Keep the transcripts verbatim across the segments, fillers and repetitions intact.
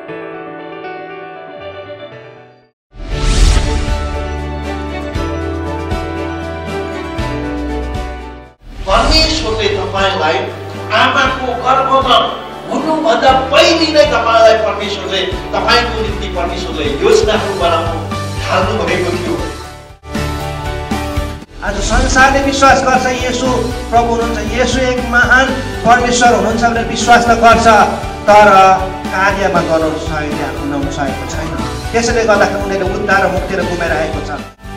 परमेश्वरले तपाईलाई आमाको गर्भमा हुनुभन्दा पहिले नै तपाईलाई परमेश्वरले तपाईको निम्ति परमेश्वरले योजनाहरू बनाउनु थाल्नु भएको थियो। आज संसारले विश्वास गर्छ येशू प्रभु हुनुहुन्छ, येशू एक महान परमेश्वर हुनुहुन्छ भनेर विश्वास त गर्छ, तर कार्यमा गर्न सकेको हुन सकेको छैन। त्यसैले गर्दाखेरि उनीहरूले उद्धार र मुक्ति र गुमाइरहेको छ।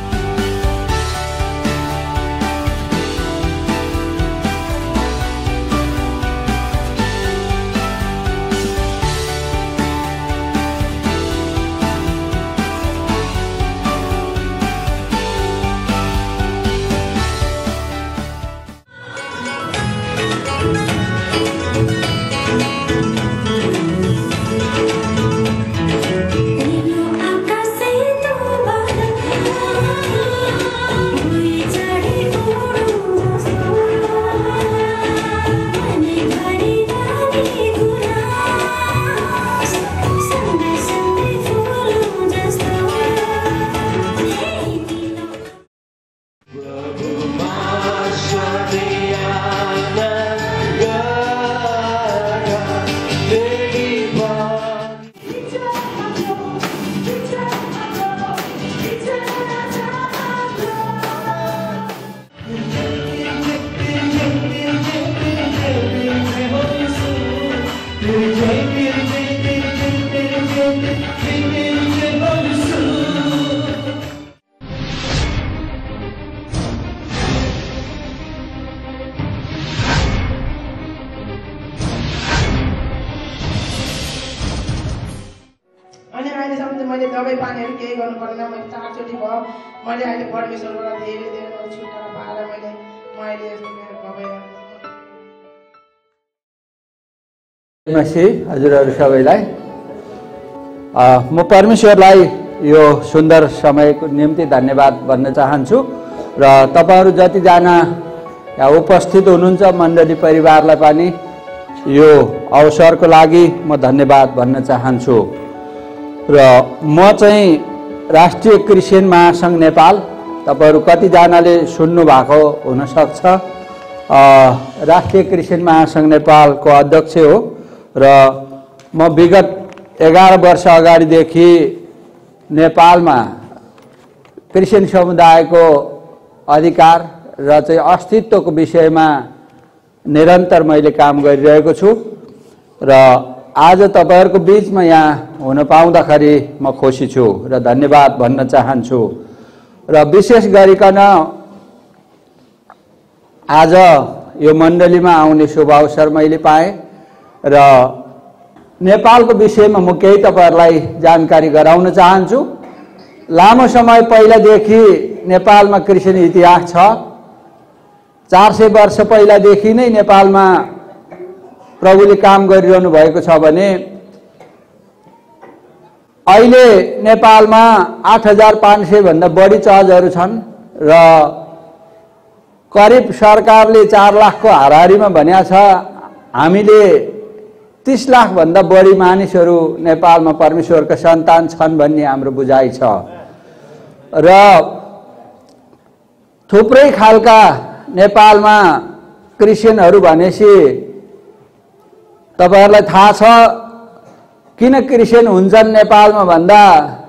अनि अहिलेसम्म चाहिँ मैले दबाई पानीहरू केही गर्नु पर्दैन। मैले चारचोटि भयो, मैले अहिले परमेश्वरबाट धेरै धेरै छुटकारा पाएर मैले म अहिले यसको मेरो दबाई मसी हजुरहरू सबैलाई म परमेश्वरलाई यो सुन्दर समयको निम्ति धन्यवाद भन्न चाहन्छु र तपाईहरु जतिजना यहाँ उपस्थित हुनुहुन्छ मण्डली परिवारलाई पनि यो अवसरको लागि म धन्यवाद भन्न चाहन्छु। र म चाहिँ राष्ट्रिय क्रिस्चियन महासंघ नेपाल, तपाईहरु कतिजनाले सुन्नु भएको हुन सक्छ, राष्ट्रिय क्रिस्चियन महासंघ नेपालको अध्यक्ष हो र म विगत एघार वर्ष अगाडिदेखि नेपालमा क्रिस्चियन समुदायको अधिकार र चाहिँ अस्तित्वको विषयमा निरन्तर मैले काम गरिरहेको छु र आज तपाईहरुको बीचमा यहाँ हुन पाउँदाखेरि म खुसी छु र धन्यवाद भन्न चाहन्छु। र विशेष गरिकन आज यो मण्डलीमा आउने शुभ अवसर मैले पाएँ र नेपालको विषयमा म केही तपाईहरुलाई जानकारी गराउन चाहन्छु। लामो समय पहिलादेखि नेपालमा क्रिस्चियन इतिहास छ। चार सय वर्ष पहिलादेखि नै नेपालमा प्रभुले काम गरिरहनु भएको छ भने अहिले नेपालमा आठ हजार पाँच सय भन्दा बढी चर्चहरू छन् र करिब सरकारले चार लाखको हाराहारीमा भनेको छ हामीले तीस लाख भन्दा बढी मानिसहरू नेपालमा परमेश्वरका सन्तान छन् भन्ने हाम्रो बुझाइ छ। र थुप्रै खालका नेपालमा क्रिस्चियनहरू भनेपछि तपाईहरुलाई थाहा छ किन क्रिस्चियन हुन्छन् नेपालमा भन्दा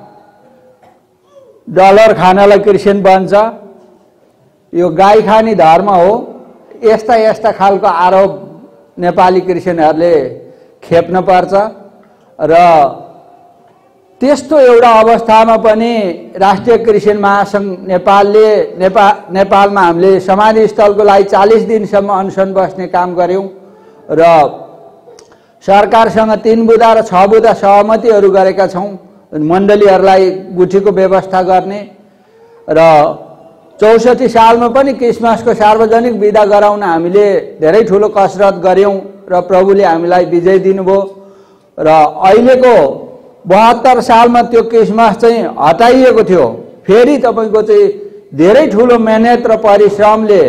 डलर खानलाई क्रिस्चियन बन्छ, यो गाई खाने धर्म हो, यस्ता यस्ता खालको आरोप नेपाली क्रिस्चियनहरूले खेप्न पर्छ। र त्यस्तो एउटा अवस्थामा पनि राष्ट्रिय क्रिस्चियन महासंघ नेपालले नेपाल नेपालमा हामीले समाधि स्थलको लागि चालीस दिनसम्म अनसन बस्ने काम गर्यौं र सरकारसँग तीन बुँदा र छ बुँदा सहमतिहरू गरेका छौं मण्डलीहरूलाई गुठीको व्यवस्था गर्ने र चौसठी सालमा पनि क्रिसमसको सार्वजनिक बिदा गराउन हामीले धेरै ठूलो कसरत गर्यौं र प्रभुले हामीलाई विजय दिनुभयो। र अहिलेको बहत्तर सालमा त्यो क्रिसमस चाहिँ हटाइएको थियो, फेरि तपाईको चाहिँ धेरै ठूलो मेहनत र परिश्रमले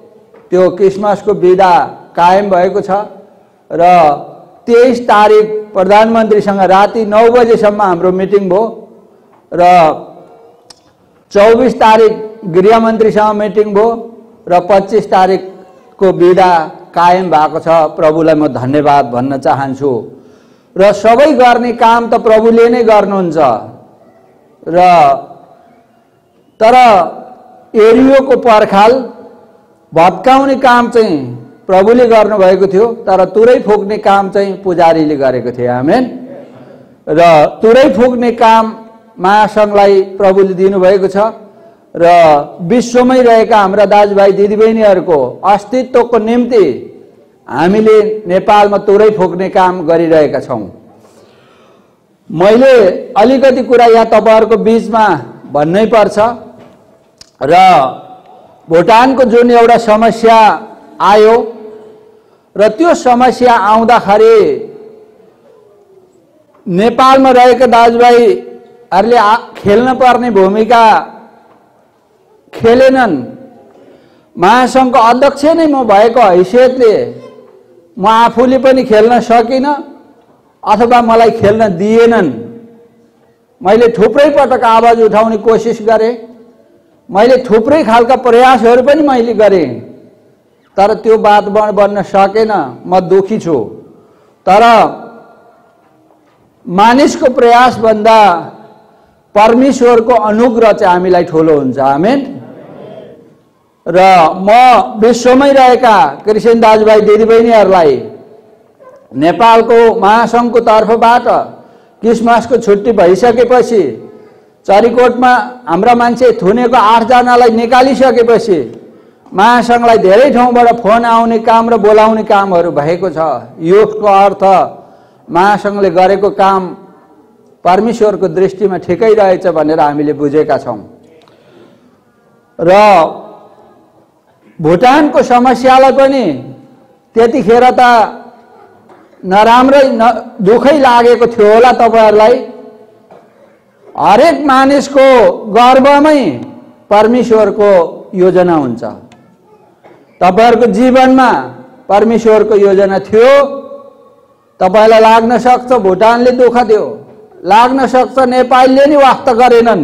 त्यो क्रिसमसको बिदा कायम भएको छ र तेईस तारिक प्रधानमन्त्रीसँग राति नौ बजेसम्म हाम्रो मिटिङ भयो र चौबीस तारिक गृहमन्त्रीसँग मिटिङ भयो र पच्चीस तारिकको बिदा कायम भएको छ। प्रभुलाई म धन्यवाद भन्न चाहन्छु। र सबै गर्ने काम त प्रभुले नै गर्नुहुन्छ र तर एरियोको पर्खाल भत्काउने काम चाहिँ प्रभुले गर्नुभएको थियो, तर तुरै फुक्ने काम चाहिँ पुजारीले गरेको थियो। आमेन। र तुरै फुक्ने काम महासङ्घलाई प्रभुले दिनुभएको छ र विश्वमै रहेका हाम्रा दाजुभाइ दिदीबहिनीहरूको अस्तित्वको निम्ति हामीले नेपालमा तुरै फुक्ने काम गरिरहेका छौँ। मैले अलिकति कुरा यहाँ तपाईँहरूको बिचमा भन्नै पर्छ र भुटानको जुन एउटा समस्या आयो र त्यो समस्या आउँदाखेरि नेपालमा रहेका दाजुभाइहरूले खेल्न पर्ने भूमिका खेलेनन्। महासङ्घको अध्यक्ष नै म भएको हैसियतले म आफूले पनि खेल्न सकिनँ अथवा मलाई खेल्न दिएनन्। मैले थुप्रै पटक आवाज उठाउने कोसिस गरेँ, मैले थुप्रै खालका प्रयासहरू पनि मैले गरेँ, तर त्यो वातावरण बन्न सकेन। म दुखी छु। तर मानिसको प्रयासभन्दा परमेश्वरको अनुग्रह चाहिँ हामीलाई ठुलो हुन्छ। आमेन। र म विश्वमै रहेका क्रिस्चियन दाजुभाइ दिदीबहिनीहरूलाई नेपालको महासङ्घको तर्फबाट क्रिसमसको छुट्टी भइसकेपछि चरीकोटमा हाम्रा मान्छे थुनेको आठजनालाई निकालिसकेपछि महासङ्घलाई धेरै ठाउँबाट फोन आउने काम र बोलाउने कामहरू भएको छ। यसको अर्थ महासङ्घले गरेको काम परमेश्वरको दृष्टिमा ठिकै रहेछ भनेर हामीले बुझेका छौँ। र भुटानको समस्यालाई पनि त्यतिखेर त नराम्रै न दुःखै लागेको थियो होला तपाईँहरूलाई। हरेक मानिसको गर्भमै परमेश्वरको योजना हुन्छ। तपाईँहरूको जीवनमा परमेश्वरको योजना थियो। तपाईँलाई लाग्न सक्छ भुटानले दुःख दियो, लाग्न सक्छ नेपालले नि वास्ता गरेनन्,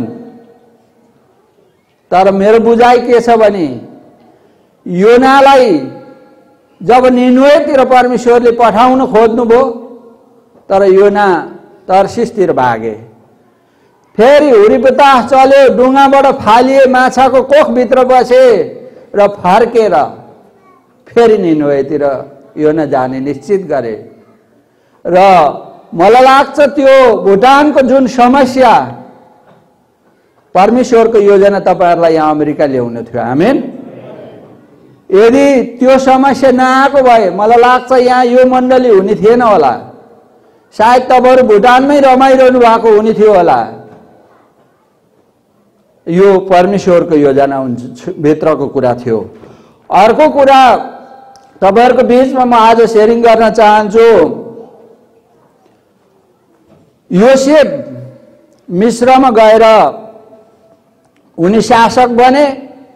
तर मेरो बुझाइ के छ भने योनालाई जब निनुवेतिर परमेश्वरले पठाउन खोज्नुभयो तर योना तर्सिसतिर भागे। फेरि हुरी बतास चल्यो, डुङ्गाबाट फालिए, माछाको कोखभित्र बसे र फर्केर फेरि निनुवेतिर योना जाने निश्चित गरे। र मलाई लाग्छ त्यो भुटानको जुन समस्या परमेश्वरको योजना तपाईँहरूलाई यहाँ अमेरिका ल्याउनु थियो। आमेन। यदि त्यो समस्या नआएको भए मलाई लाग्छ यहाँ यो मण्डली हुने थिएन होला। सायद तपाईँहरू भुटानमै रमाइरहनु भएको हुने थियो होला। यो परमेश्वरको योजना भित्रको कुरा थियो। अर्को कुरा तपाईँहरूको बिचमा म आज सेयरिङ गर्न चाहन्छु। योसेफ मिस्रमा गएर उनी शासक बने,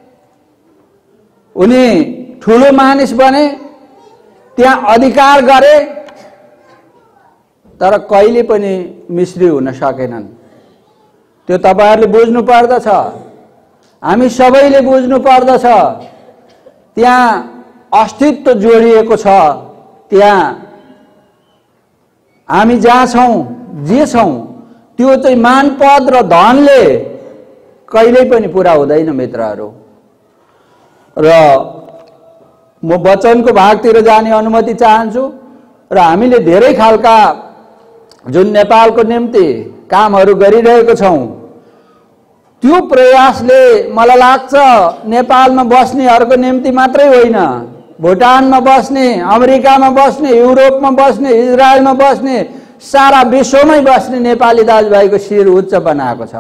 उनी ठुलो मानिस बने, त्यहाँ अधिकार गरे, तर कहिले पनि मिश्री हुन सकेनन्। त्यो तपाईहरुले बुझ्नु पर्दछ, हामी सबैले बुझ्नु पर्दछ। त्यहाँ अस्तित्व जोडिएको छ। त्यहाँ हामी जहाँ छौं, जे छौं, त्यो चाहिँ मान पद र धनले कहिल्यै पनि पूरा हुँदैन मित्रहरू। र म वचनको भागतिर जाने अनुमति चाहन्छु। र हामीले धेरै खालका जुन नेपालको निम्ति कामहरू गरिरहेको छौं, त्यो प्रयासले मलाई लाग्छ नेपालमा बस्नेहरूको निम्ति मात्रै होइन, भुटानमा बस्ने, अमेरिकामा बस्ने, युरोपमा बस्ने, इजरायलमा बस्ने, सारा विश्वमै बस्ने नेपाली दाजुभाइको शिर उच्च बनाएको छ।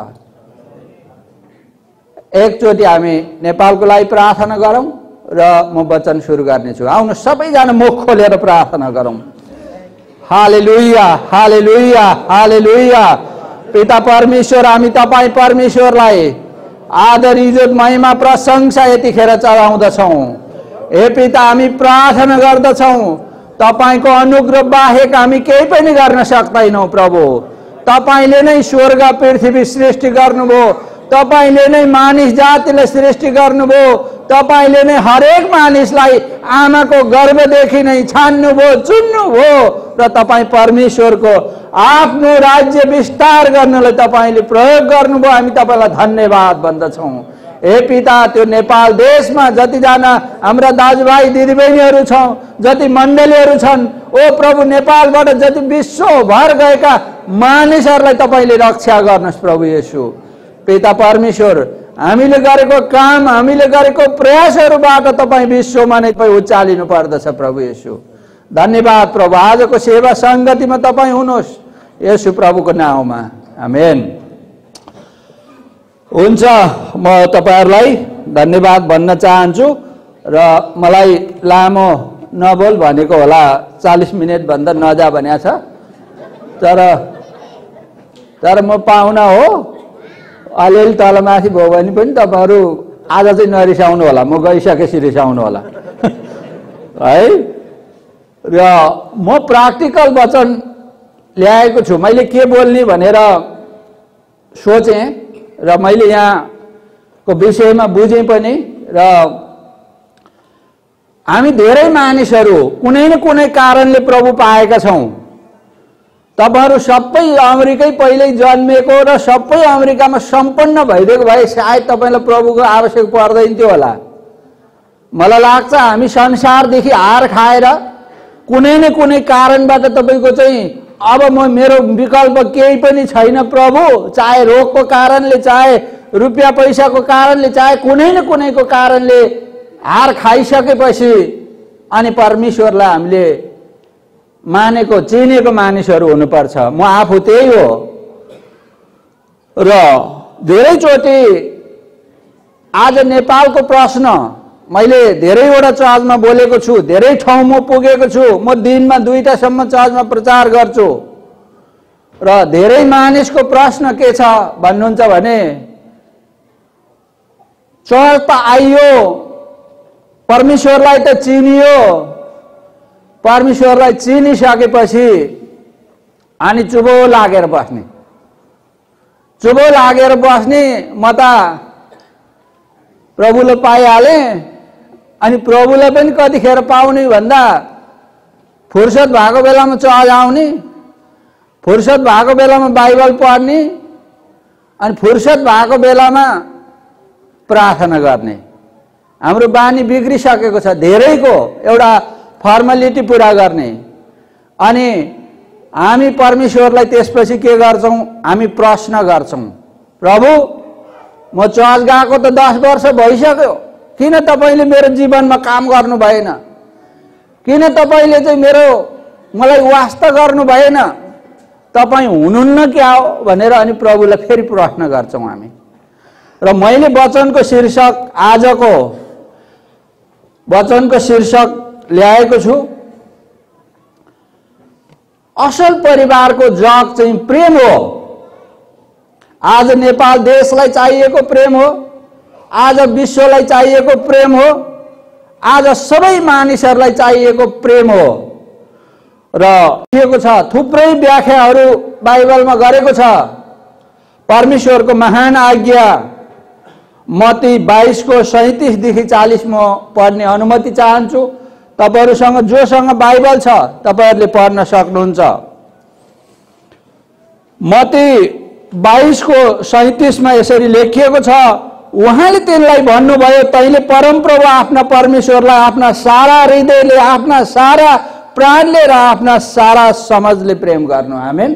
एकचोटि हामी नेपालको लागि प्रार्थना गरौं र म वचन सुरु गर्नेछु। आउनु सबैजना मुख खोलेर प्रार्थना गरौं। हालेलुया, हालेलुया, हालेलुया। पिता परमेश्वर, हामी तपाईं परमेश्वरलाई आदर, इज्जत, महिमा, प्रशंसा यतिखेर चढाउँदछौं। हे पिता, हामी प्रार्थना गर्दछौं तपाईको अनुग्रह बाहेक हामी केही पनि गर्न सक्दैनौँ प्रभु। तपाईले नै स्वर्ग पृथ्वी सृष्टि गर्नुभयो, तपाईले नै मानिस जातिलाई सृष्टि गर्नुभयो, तपाईले नै हरेक मानिसलाई आमाको गर्भदेखि नै छान्नुभयो, चुन्नुभयो र तपाईँ परमेश्वरको आफ्नो राज्य विस्तार गर्नलाई तपाईले प्रयोग गर्नुभयो। हामी तपाईलाई धन्यवाद भन्दछौँ। हे पिता, त्यो नेपाल देशमा जतिजना हाम्रा दाजुभाइ दिदीबहिनीहरू छौँ, जति मण्डलीहरू छन्, ओ प्रभु नेपालबाट जति विश्वभर गएका मानिसहरूलाई तपाईले रक्षा गर्नुहोस् प्रभु येशू। पिता परमेश्वर, हामीले गरेको काम, हामीले गरेको प्रयासहरूबाट तपाईँ विश्वमा नै उचालिनु पर्दछ प्रभु येशू। धन्यवाद प्रभु। आजको सेवा सङ्गतिमा तपाईँ हुनुहोस् येशू प्रभुको नाउँमा, आमेन। हुन्छ, म तपाईहरुलाई धन्यवाद भन्न चाहन्छु र मलाई लामो नबोल भनेको होला, चालीस मिनट भन्दा नजा भनेको छ, तर तर म पाहुना हो, अलिअलि तलमाथि भयो भने पनि तपाईहरु आज चाहिँ नरिसाउनु होला, म गइसकेपछि रिसाउनु होला है। र म प्र्याक्टिकल वचन ल्याएको छु। मैले के बोल्ने भनेर सोचेँ र मैले यहाँको विषयमा बुझेँ पनि। र हामी धेरै मानिसहरू कुनै न कुनै कारणले प्रभु पाएका छौँ। तपाईहरु सबै अमेरिकै पहिल्यै जन्मेको र सबै अमेरिकामा सम्पन्न भइदिएको भए सायद तपाईलाई प्रभुको आवश्यक पर्दैन थियो होला। मलाई लाग्छ हामी संसारदेखि हार खाएर कुनै न कुनै कारणबाट तपाईको चाहिँ अब म मेरो विकल्प केही पनि छैन प्रभु, चाहे रोगको कारणले, चाहे रुपियाँ पैसाको कारणले, चाहे कुनै न कुनैको कारणले हार खाइसकेपछि अनि परमेश्वरलाई हामीले मानेको चिनेको मानिसहरू हुनुपर्छ। म आफू त्यही हो। र धेरैचोटि आज नेपालको प्रश्न मैले धेरैवटा चर्चमा बोलेको छु, धेरै ठाउँमा पुगेको छु। म दिनमा दुईटासम्म चर्चमा प्रचार गर्छु र धेरै मानिसको प्रश्न के छ भन्नुहुन्छ भने चर्च त आइयो, परमेश्वरलाई त चिनियो, परमेश्वरलाई चिनिसकेपछि अनि चुबो लागेर बस्ने चुबो लागेर बस्ने म त प्रभुले पाइहालेँ, अनि प्रभुलाई पनि कतिखेर पाउने भन्दा फुर्सद भएको बेलामा चर्च आउने, फुर्सद भएको बेलामा बाइबल पढ्ने, अनि फुर्सद भएको बेलामा प्रार्थना गर्ने। हाम्रो बानी बिग्रिसकेको छ धेरैको, एउटा फर्मालिटी पुरा गर्ने। अनि हामी परमेश्वरलाई त्यसपछि के गर्छौँ? हामी प्रश्न गर्छौँ, प्रभु म चर्च गएको त दस वर्ष भइसक्यो, किन तपाईले मेरो जीवनमा काम गर्नु भएन? किन तपाईले चाहिँ मेरो मलाई वास्ता गर्नु भएन? तपाईँ हुनुहुन्न क्या हो भनेर अनि प्रभुलाई फेरि प्रश्न गर्छौँ हामी। र मैले वचनको शीर्षक, आजको वचनको शीर्षक ल्याएको छु, असल परिवारको जग चाहिँ प्रेम हो। आज नेपाल देशलाई चाहिएको प्रेम हो, आज विश्वलाई चाहिएको प्रेम हो, आज सबै मानिसहरूलाई चाहिएको प्रेम हो। र लेखिएको छ, थुप्रै व्याख्याहरू बाइबलमा गरेको छ। परमेश्वरको महान आज्ञा मत्ती बाइस को सैंतीस देखि चालीस म पढ्ने अनुमति चाहन्छु। तपाईहरुसँग जोसँग बाइबल छ तपाईहरुले पढ्न सक्नुहुन्छ। मत्ती बाइस को सैंतीस में यसरी लेखिएको छ, उहाँले तिनलाई भन्नुभयो, तैले परमप्रभु आफ्ना परमेश्वरलाई आफ्ना सारा हृदयले, आफ्ना सारा प्राणले र आफ्ना सारा समझले प्रेम गर्नु। आमेन।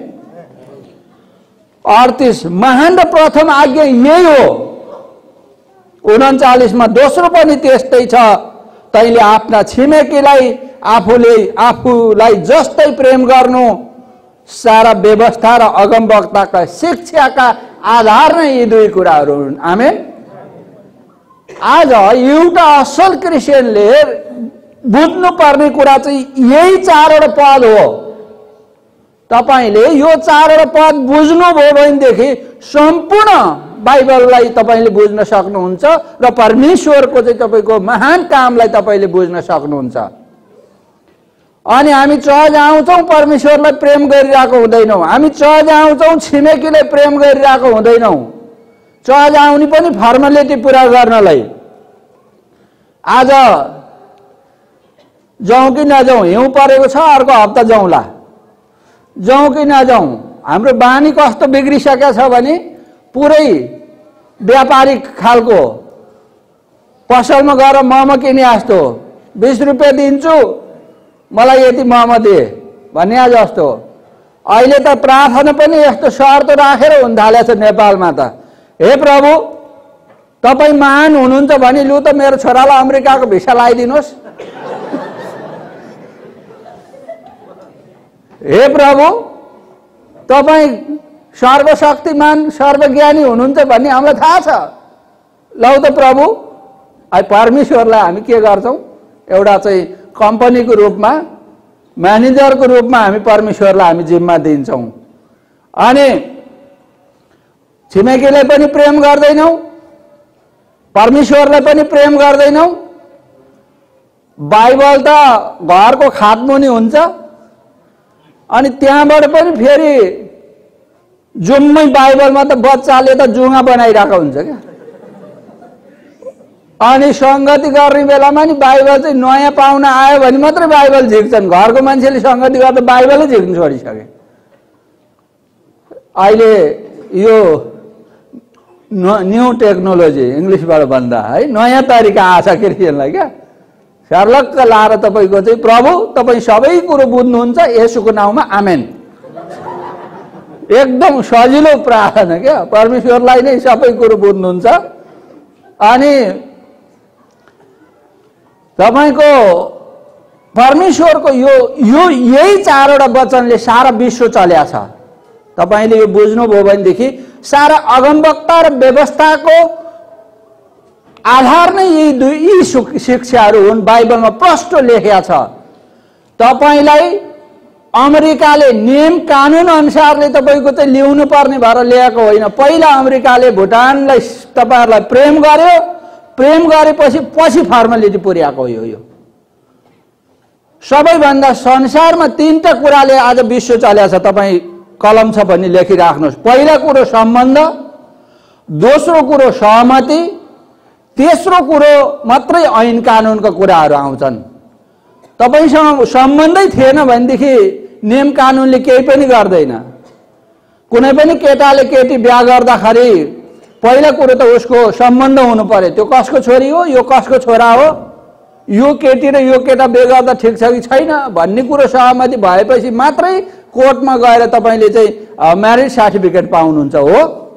अड़तीस महान र प्रथम आज्ञा यही हो। उनचालीस में दोस्रो पनि त्यस्तै छ, तैले आफ्ना छिमेकीलाई आफूले आफूलाई जस्तै प्रेम गर्नु। सारा व्यवस्था र अगमवक्ताका शिक्षाका आधार नै यी दुई कुराहरू हुन्। आमेन। आज एउटा असल क्रिस्चियनले बुझ्नु पर्ने कुरा चाहिँ यही चारवटा पद हो। तपाईले यो चारवटा पद बुझ्नुभयो भनेदेखि सम्पूर्ण बाइबललाई तपाईले बुझ्न सक्नुहुन्छ र परमेश्वरको चाहिँ तपाईको महान कामलाई तपाईले बुझ्न सक्नुहुन्छ। अनि हामी चर्च आउँछौँ परमेश्वरलाई प्रेम गरिरहेको हुँदैनौँ। हामी चर्च आउँछौँ छिमेकीले प्रेम गरिरहेको हुँदैनौँ। चर्च आउने पनि फर्मालिटी पुरा गर्नलाई। आज जाउँ कि नजाउँ, हिउँ परेको छ अर्को हप्ता जाउँला, जाउँ कि नजाउँ। हाम्रो बानी कस्तो बिग्रिसकेको छ भने पुरै व्यापारिक खालको पसलमा गएर मोमो किने जस्तो बीस रुपियाँ दिन्छु मलाई यति मोमो दे भन्ने जस्तो। अहिले त प्रार्थना पनि यस्तो शर्त राखेर हुन थालेछ नेपालमा त, हे प्रभु तपाईँ महान हुनुहुन्छ भने लु त मेरो छोरालाई अमेरिकाको भिसा लगाइदिनुहोस्। हे प्रभु तपाईँ सर्वशक्तिमान सर्वज्ञानी हुनुहुन्छ भन्ने हामीलाई थाहा छ। लौ त प्रभु, अहिले परमेश्वरलाई हामी के गर्छौँ, एउटा चाहिँ कम्पनीको रूपमा म्यानेजरको रूपमा हामी परमेश्वरलाई हामी जिम्मा दिन्छौँ। अनि छिमेकीलाई पनि प्रेम गर्दैनौँ, परमेश्वरलाई पनि प्रेम गर्दैनौँ। बाइबल त घरको खाटमुनि हुन्छ अनि त्यहाँबाट पनि फेरि जुम्मै बाइबलमा त बच्चाले त जुङ्गा बनाइरहेको हुन्छ क्या। अनि सङ्गति गर्ने बेलामा नि बाइबल चाहिँ नयाँ पाहुना आयो भने मात्रै बाइबल झिक्छन्। घरको मान्छेले सङ्गति गर्दा बाइबलै झिक्नु छोडिसके। अहिले यो न्यू टेक्नोलोजी इङ्ग्लिसबाट भन्दा है नयाँ तरिका आछ क्रिस्चियनलाई क्या। सर्लक्क लाएर तपाईँको चाहिँ प्रभु तपाईँ सबै कुरो बुझ्नुहुन्छ येशूको नाउँमा आमेन। एकदम सजिलो प्रार्थना क्या, परमेश्वरलाई नै सबै कुरो बुझ्नुहुन्छ। अनि तपाईको परमेश्वरको यो यो यही चारवटा वचनले सारा विश्व चल्या छ। तपाईले यो बुझ्नुभयो भनेदेखि सारा अगमवक्ता र व्यवस्थाको आधार नै यी दुई यी शिक्षाहरू हुन्। बाइबलमा प्रष्ट लेखेको छ। तपाईलाई अमेरिकाले नियम कानुन अनुसारले तपाईको चाहिँ ल्याउनु पर्ने भएर ल्याएको होइन। पहिला अमेरिकाले भुटानलाई तपाईहरुलाई प्रेम गर्यो, प्रेम गरेपछि पछि फर्मालिटी पुर्याएको हो। यो सबैभन्दा संसारमा तीनटा कुराले आज विश्व चलेको छ। तपाई कलम छ भने लेखिराख्नुहोस्। पहिला कुरो सम्बन्ध, दोस्रो कुरो सहमति, तेस्रो कुरो मात्रै ऐन कानुनका कुराहरू आउँछन्। तपाईसँग सम्बन्धै थिएन भनेदेखि नियम कानुनले केही पनि गर्दैन। कुनै पनि केटाले केटी बिहा गर्दाखेरि पहिला कुरो त उसको सम्बन्ध हुनु पर्यो। त्यो कसको छोरी हो, यो कसको छोरा हो, यो केटी र यो केटा बिहे गर्दा ठिक छ कि छैन भन्ने कुरो सहमति भएपछि मात्रै कोर्टमा गएर तपाईले चाहिँ म्यारेज सर्टिफिकेट पाउनुहुन्छ हो।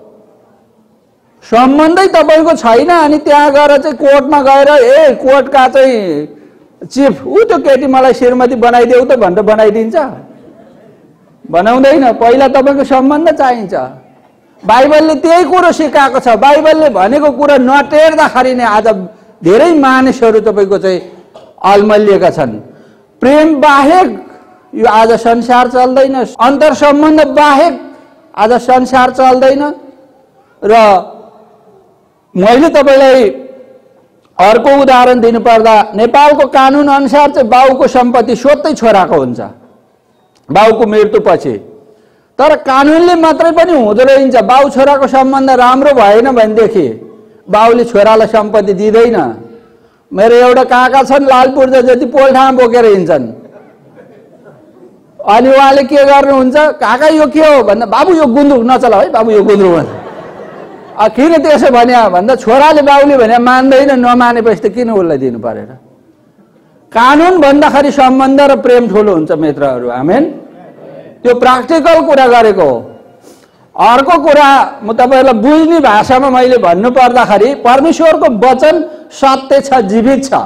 सम्बन्धै तपाईको छैन अनि त्यहाँ गएर चाहिँ कोर्टमा गएर ए कोर्टका चाहिँ चिफ उ त्यो केटी मलाई श्रीमती बनाइदेऊ त भनेर बनाइदिन्छ? बनाउँदैन। पहिला तपाईको सम्बन्ध चाहिन्छ। बाइबलले त्यही कुरो सिकाएको छ। बाइबलले भनेको कुरा नटेर्दाखेरि नै आज धेरै मानिसहरू तपाईको चाहिँ अलमलिएका छन्। प्रेम बाहेक यो आज संसार चल्दैन। अन्तर सम्बन्ध बाहेक आज संसार चल्दैन। र मैले तपाईलाई अर्को उदाहरण दिनुपर्दा नेपालको कानुन अनुसार चाहिँ बाउको सम्पत्ति स्वतै छोराको हुन्छ बाउको मृत्युपछि। तर कानुनले मात्रै पनि हुँदो रहन्छ। बाउ छोराको सम्बन्ध राम्रो भएन भनेदेखि बाउले छोरालाई सम्पत्ति दिँदैन। मेरो एउटा काका छन् लालपुर जति पोल्ठामा बोकेर हिँड्छन्। अनि उहाँले के गर्नुहुन्छ, काका यो के हो भन्दा बाबु यो गुन्द्रुक नचला है बाबु यो गुन्द्रुक भन्छ। किन त्यसो भने भन्दा छोराले बाउले भने मान्दैन, नमानेपछि त किन उसलाई दिनु परेर। कानुन भन्दाखेरि सम्बन्ध र प्रेम ठुलो हुन्छ मित्रहरू। आमेन। त्यो प्र्याक्टिकल कुरा गरेको हो। अर्को कुरा म तपाईहरुलाई बुझ्ने भाषामा मैले भन्नु पर्दाखेरि परमेश्वरको वचन सत्य छ, जीवित छ।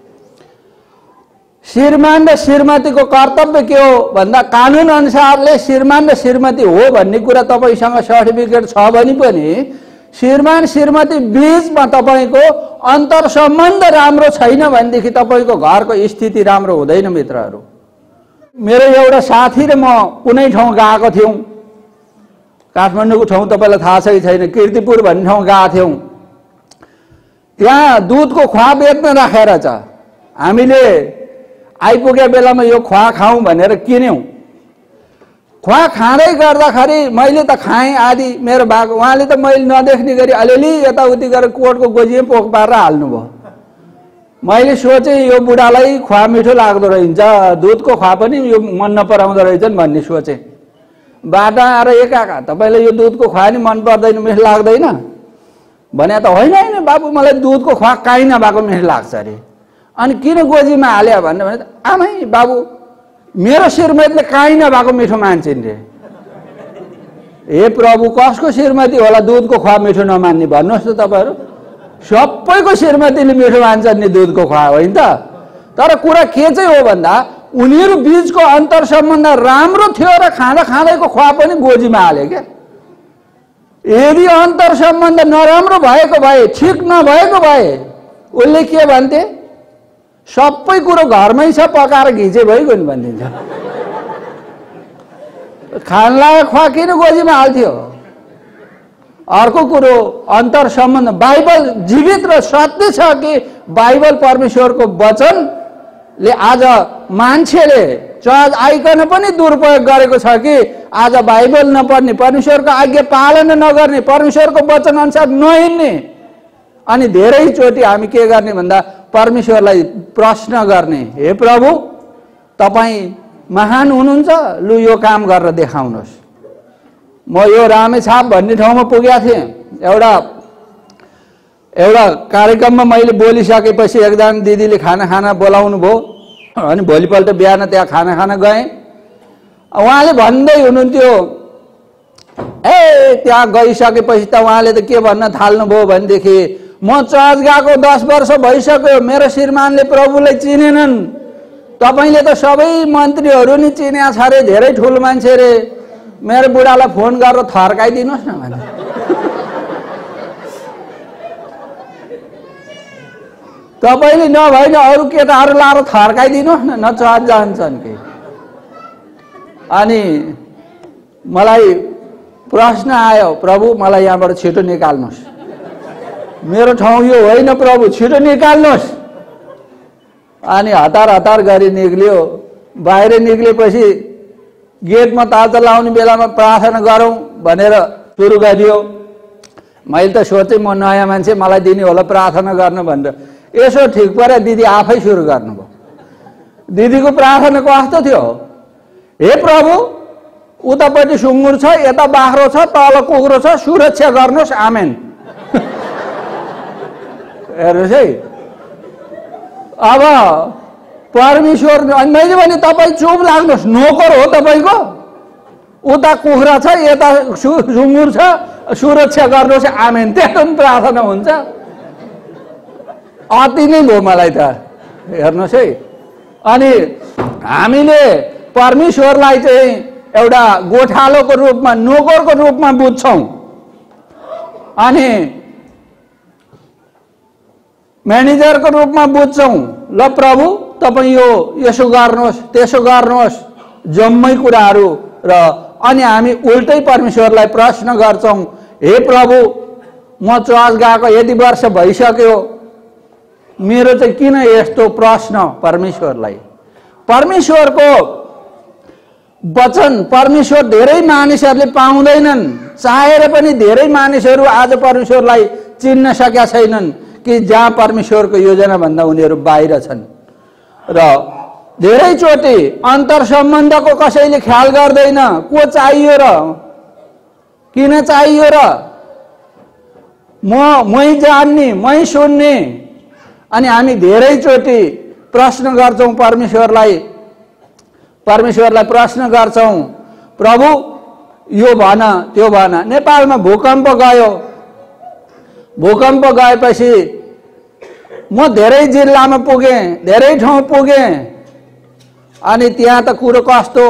श्रीमान र श्रीमतीको कर्तव्य के हो भन्दा कानुन अनुसारले श्रीमान र श्रीमती हो भन्ने कुरा तपाईसँग सर्टिफिकेट छ भने पनि श्रीमान श्रीमती बीचमा तपाईको अन्तर सम्बन्ध राम्रो छैन भनेदेखि तपाईको घरको स्थिति राम्रो हुँदैन मित्रहरू। मेरो एउटा साथी र म कुनै ठाउँ गएको थियौं। काठमाडौँको ठाउँ तपाईलाई थाहा छ कि छैन, कीर्तिपुर भन्ने ठाउँ गएको थियौं। त्यहाँ दुधको ख्वा बेच्न राखेर छ। हामीले आइपुगे बेलामा यो खुवा खाउँ भनेर किन्यौँ। खुवा खाँदै गर्दाखेरि मैले त खाएँ आदि मेरो भएको, उहाँले त मैले नदेख्ने गरी अलिअलि यताउति गरेर कोटको गोजिए पोख पारेर हाल्नुभयो। मैले सोचेँ यो बुढालाई खुवा मिठो लाग्दो रहेछ, दुधको खुवा पनि यो मन नपराउँदो रहेछन् भन्ने सोचेँ। बाटा आएर एकाका तपाईँले यो दुधको खुवा नि मन पर्दैन, मिठो लाग्दैन भने त होइन होइन बाबु मलाई दुधको खुवा काहीँ नभएको मिठो लाग्छ अरे। अनि किन गोजीमा हाल्यो भन्नु भने आमै बाबु मेरो श्रीमतीले काहीँ नभएको मिठो मान्छन् रे। हे प्रभु कसको श्रीमती होला दुधको खुवा मिठो नमान्ने भन्नुहोस् त तपाईँहरू? सबैको श्रीमतीले मिठो मान्छन् नि दुधको खुवा, होइन त? तर कुरा के चाहिँ हो भन्दा उनीहरू बीचको अन्तर सम्बन्ध राम्रो थियो र खाँदा खाँदैको खुवा पनि गोजीमा हाल्यो क्या। यदि अन्तर सम्बन्ध नराम्रो भएको भए, ठिक नभएको भए उसले के भन्थे? सबै कुरो घरमै छ पकाएर घिचे भइगयो नि भनिदिन्छ। खान लागेको खुवा किन गोजीमा हाल्थ्यो? अर्को कुरो अन्तर सम्बन्ध बाइबल जीवित र सत्य छ कि बाइबल परमेश्वरको वचनले आज मान्छेले चर्च आइकन पनि दुरुपयोग गरेको छ कि आज बाइबल नपढ्ने, परमेश्वरको आज्ञा पालना नगर्ने, परमेश्वरको वचन अनुसार नहिँड्ने। अनि धेरैचोटि हामी के गर्ने भन्दा परमेश्वरलाई प्रश्न गर्ने, हे प्रभु तपाईँ महान हुनुहुन्छ, लु यो काम गरेर देखाउनुहोस्। म यो रामेछाप भन्ने ठाउँमा पुगेको थिएँ। एउटा एउटा कार्यक्रममा मैले बोलिसकेपछि एकजना दिदीले खाना खाना बोलाउनु भयो। अनि भोलिपल्ट बिहान त्यहाँ खाना खाना गएँ। उहाँले भन्दै हुनुहुन्थ्यो, ए त्यहाँ गइसकेपछि त उहाँले त के भन्न थाल्नुभयो भनेदेखि म चर्च गएको दस वर्ष भइसक्यो, मेरो श्रीमानले प्रभुलाई चिनेनन्, तपाईँले त सबै मन्त्रीहरू नि चिन्या छ अरे, धेरै ठुलो मान्छे अरे, मेरो बुढालाई फोन गरेर थर्काइदिनुहोस् न भने। तपाईँले नभए न अरू केटाहरू लाएर थर्काइदिनुहोस् न, न चर्च जान्छन् कि। अनि मलाई प्रश्न आयो, प्रभु मलाई यहाँबाट छिटो निकाल्नुहोस्, मेरो ठाउँ यो होइन प्रभु, छिटो निकाल्नुहोस्। अनि हतार हतार गरी निक्लियो। बाहिर निक्लेपछि गेटमा ताला लाउने बेलामा प्रार्थना गरौँ भनेर सुरु गरियो। मैले त सोचेँ म नयाँ मान्छे, मलाई दिने होला प्रार्थना गर्न भनेर। यसो ठिक पऱ्यो दिदी आफै सुरु गर्नुभयो। दिदीको प्रार्थना कस्तो थियो? हे प्रभु उतापट्टि सुँगुर छ, यता बाख्रो छ, तल कुखुरो छ, सुरक्षा गर्नुहोस्, आमेन। हेर्नुहोस् है, अब परमेश्वर मैले भने तपाईँ चुप लाग्नुहोस्, नोकर हो तपाईँको, उता कुखुरा छ, यता सुँगुर छ, सुरक्षा गर्नुहोस्, आमेन। त्यहाँ पनि प्रार्थना हुन्छ? अति नै भयो मलाई त। हेर्नुहोस् है, अनि हामीले परमेश्वरलाई चाहिँ एउटा गोठालोको रूपमा, नोकरको रूपमा बुझ्छौँ। अनि म्यानेजरको रूपमा बुझ्छौँ। ल प्रभु तपाईँ यो यसो गर्नुहोस्, त्यसो गर्नुहोस्, जम्मै कुराहरू। र अनि हामी उल्टै परमेश्वरलाई प्रश्न गर्छौँ, हे प्रभु म चर्च गएको यति वर्ष भइसक्यो, मेरो चाहिँ किन यस्तो प्रश्न परमेश्वरलाई? परमेश्वरको वचन परमेश्वर धेरै मानिसहरूले पाउँदैनन्, चाहेर पनि धेरै मानिसहरू आज परमेश्वरलाई चिन्न सकेका छैनन् कि जहाँ परमेश्वरको योजना भन्दा उनीहरू बाहिर छन्। र धेरैचोटि अन्तर सम्बन्धको कसैले ख्याल गर्दैन। को चाहियो र? किन चाहियो र? म मै जान्ने, मै सुन्ने। अनि हामी धेरैचोटि प्रश्न गर्छौँ परमेश्वरलाई, परमेश्वरलाई प्रश्न गर्छौँ, प्रभु यो भन त्यो भन। नेपालमा भूकम्प गयो, भूकम्प गएपछि म धेरै जिल्लामा पुगेँ, धेरै ठाउँ पुगेँ। अनि त्यहाँ त कुरो कस्तो,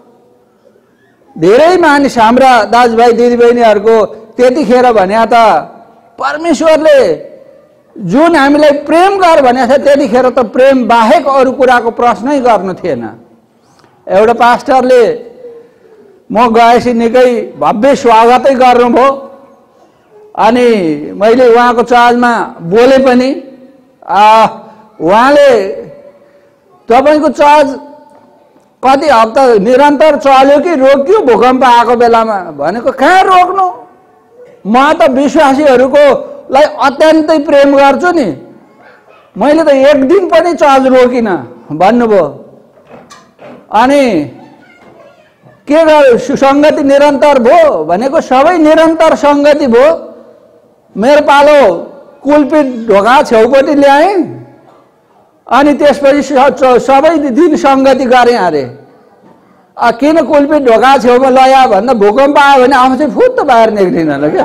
धेरै मानिस हाम्रा दाजुभाइ दिदीबहिनीहरूको त्यतिखेर भने त परमेश्वरले जुन हामीलाई प्रेम गर भनेको छ त्यतिखेर त प्रेम बाहेक अरू कुराको प्रश्नै गर्नु थिएन। एउटा पास्टरले म गएपछि निकै भव्य स्वागतै गर्नुभयो। अनि मैले उहाँको चर्चमा बोले पनि उहाँले तपाईँको चर्च कति हप्ता निरन्तर चल्यो कि रोक्यो भूकम्प आएको बेलामा? भनेको कहाँ रोक्नु? म त विश्वासीहरूको लाई अत्यन्तै प्रेम गर्छु नि, मैले त एक दिन पनि चर्च रोकिनँ भन्नुभयो। अनि के गर्यो? सङ्गति निरन्तर भयो भनेको सबै निरन्तर सङ्गति भयो। मेरो पालो कुलपिट ढोका छेउपट्टि ल्याएँ अनि त्यसपछि सबै दिन सङ्गति गरेँ अरे। किन कुलपिट ढोका छेउमा लया भन्दा भूकम्प आयो भने आउँछ फुत्त बाहिर निक्लिनँ क्या।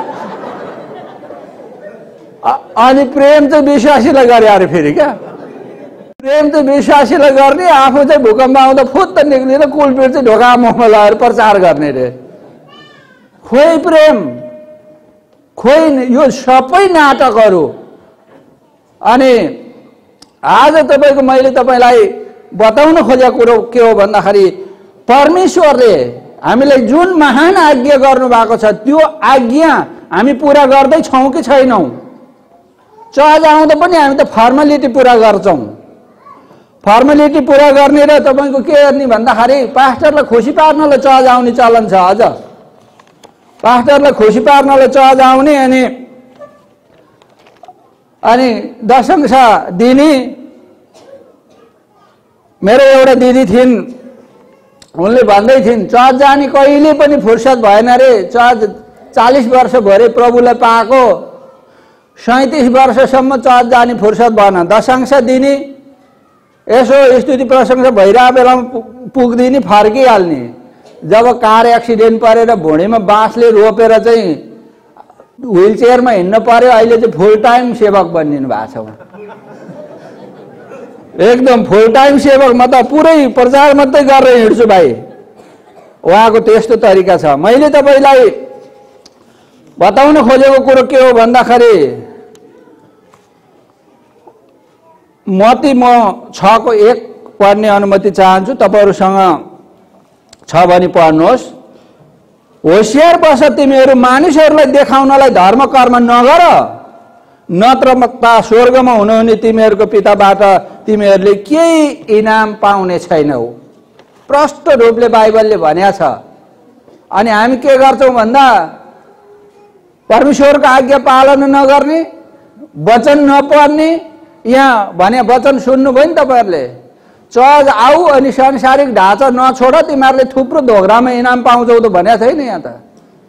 अनि प्रेम चाहिँ विश्वासीलाई गरे अरे फेरि क्या। प्रेम चाहिँ विश्वासीलाई गर्ने, आफू चाहिँ भूकम्प आउँदा फुत्त निक्लिएर कुलपिट चाहिँ ढोका मुखमा लगाएर प्रचार गर्ने रे। खोइ प्रेम, खोइ यो सबै नाटकहरू। अनि आज तपाईँको मैले तपाईँलाई बताउन खोजेको कुरो के हो भन्दाखेरि परमेश्वरले हामीलाई जुन महान आज्ञा गर्नुभएको छ त्यो आज्ञा हामी पुरा गर्दैछौँ कि छैनौँ? चर्च आउँदा पनि हामी त फर्मालिटी पुरा गर्छौँ। फर्मालिटी पुरा गर्ने र तपाईँको के गर्ने भन्दाखेरि पास्टरलाई खुसी पार्नलाई चर्च आउने चलन छ। अझ पास्टरलाई खुसी पार्नलाई चर्च आउने अनि अनि दशंश दिने। मेरो एउटा दिदी थिइन्, उनले भन्दै थिइन् चर्च जाने कहिले पनि फुर्सद भएन रे। चर्च चालीस वर्ष भरे प्रभुलाई पाएको, सैँतिस वर्षसम्म चर्च जाने फुर्सद भएन। दशंश दिने, यसो स्तुति प्रशंसा भइरहेको बेलामा पुग्दिने, फर्किहाल्ने। जब कार एक्सिडेन्ट परेर भुँडीमा बाँसले रोपेर चाहिँ व्हील चेयरमा हिँड्न पर्यो, अहिले चाहिँ फुल टाइम सेवक बनिदिनु भएको छ। एकदम फुल टाइम सेवक, म त पुरै प्रचार मात्रै गरेर हिँड्छु भाइ। उहाँको त्यस्तो तरिका छ। मैले तपाईँलाई बताउन खोजेको कुरो के हो भन्दाखेरि मती म छको एक पढ्ने अनुमति चाहन्छु। तपाईँहरूसँग छ भने पढ्नुहोस्। होसियार बस तिमीहरू मानिसहरूलाई देखाउनलाई धर्म कर्म नगर, नत्र स्वर्गमा हुनुहुने तिमीहरूको पिताबाट तिमीहरूले केही इनाम पाउने छैनौ। प्रष्ट रूपले बाइबलले भनेको छ। अनि हामी के गर्छौँ भन्दा परमेश्वरको आज्ञा पालन नगर्ने, वचन नपढ्ने। यहाँ भने वचन सुन्नुभयो नि तपाईँहरूले, चर्च आऊ अनि सांसारिक ढाँचा नछोड, तिमीहरूले थुप्रो धोक्रामा इनाम पाउँछौ त भनेको छैन। यहाँ त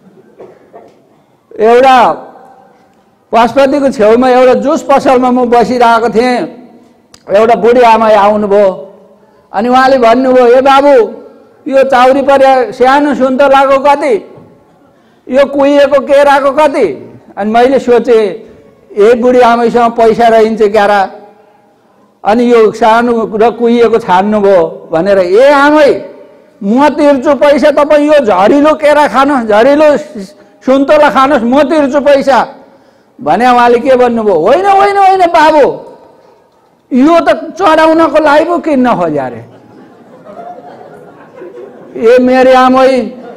एउटा पशुपतिको छेउमा एउटा जुस पसलमा म बसिरहेको थिएँ, एउटा बुढी आमा आउनुभयो। अनि उहाँले भन्नुभयो, ए बाबु यो चाउरी परे सानो सुन्तलाको कति, यो कुहिएको केराको कति? अनि मैले सोचेँ ए बुढी आमैसँग पैसा रहन्छ क्यारा, अनि यो सानो र कुहिएको छान्नुभयो भनेर। ए आमै म तिर्छु पैसा, तपाईँ यो झरिलो केरा खानुहोस्, झरिलो सुन्तला खानुहोस्, म तिर्छु पैसा भने। उहाँले के भन्नुभयो, होइन होइन होइन बाबु, यो त चढाउनको लागि पो किन्न खोज्या अरे। ए मेरो आमै,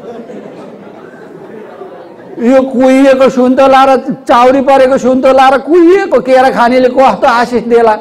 यो कुहिएको सुन्तला र चाउरी परेको सुन्तला र कुहिएको केरा खानेले कस्तो आशिष देला।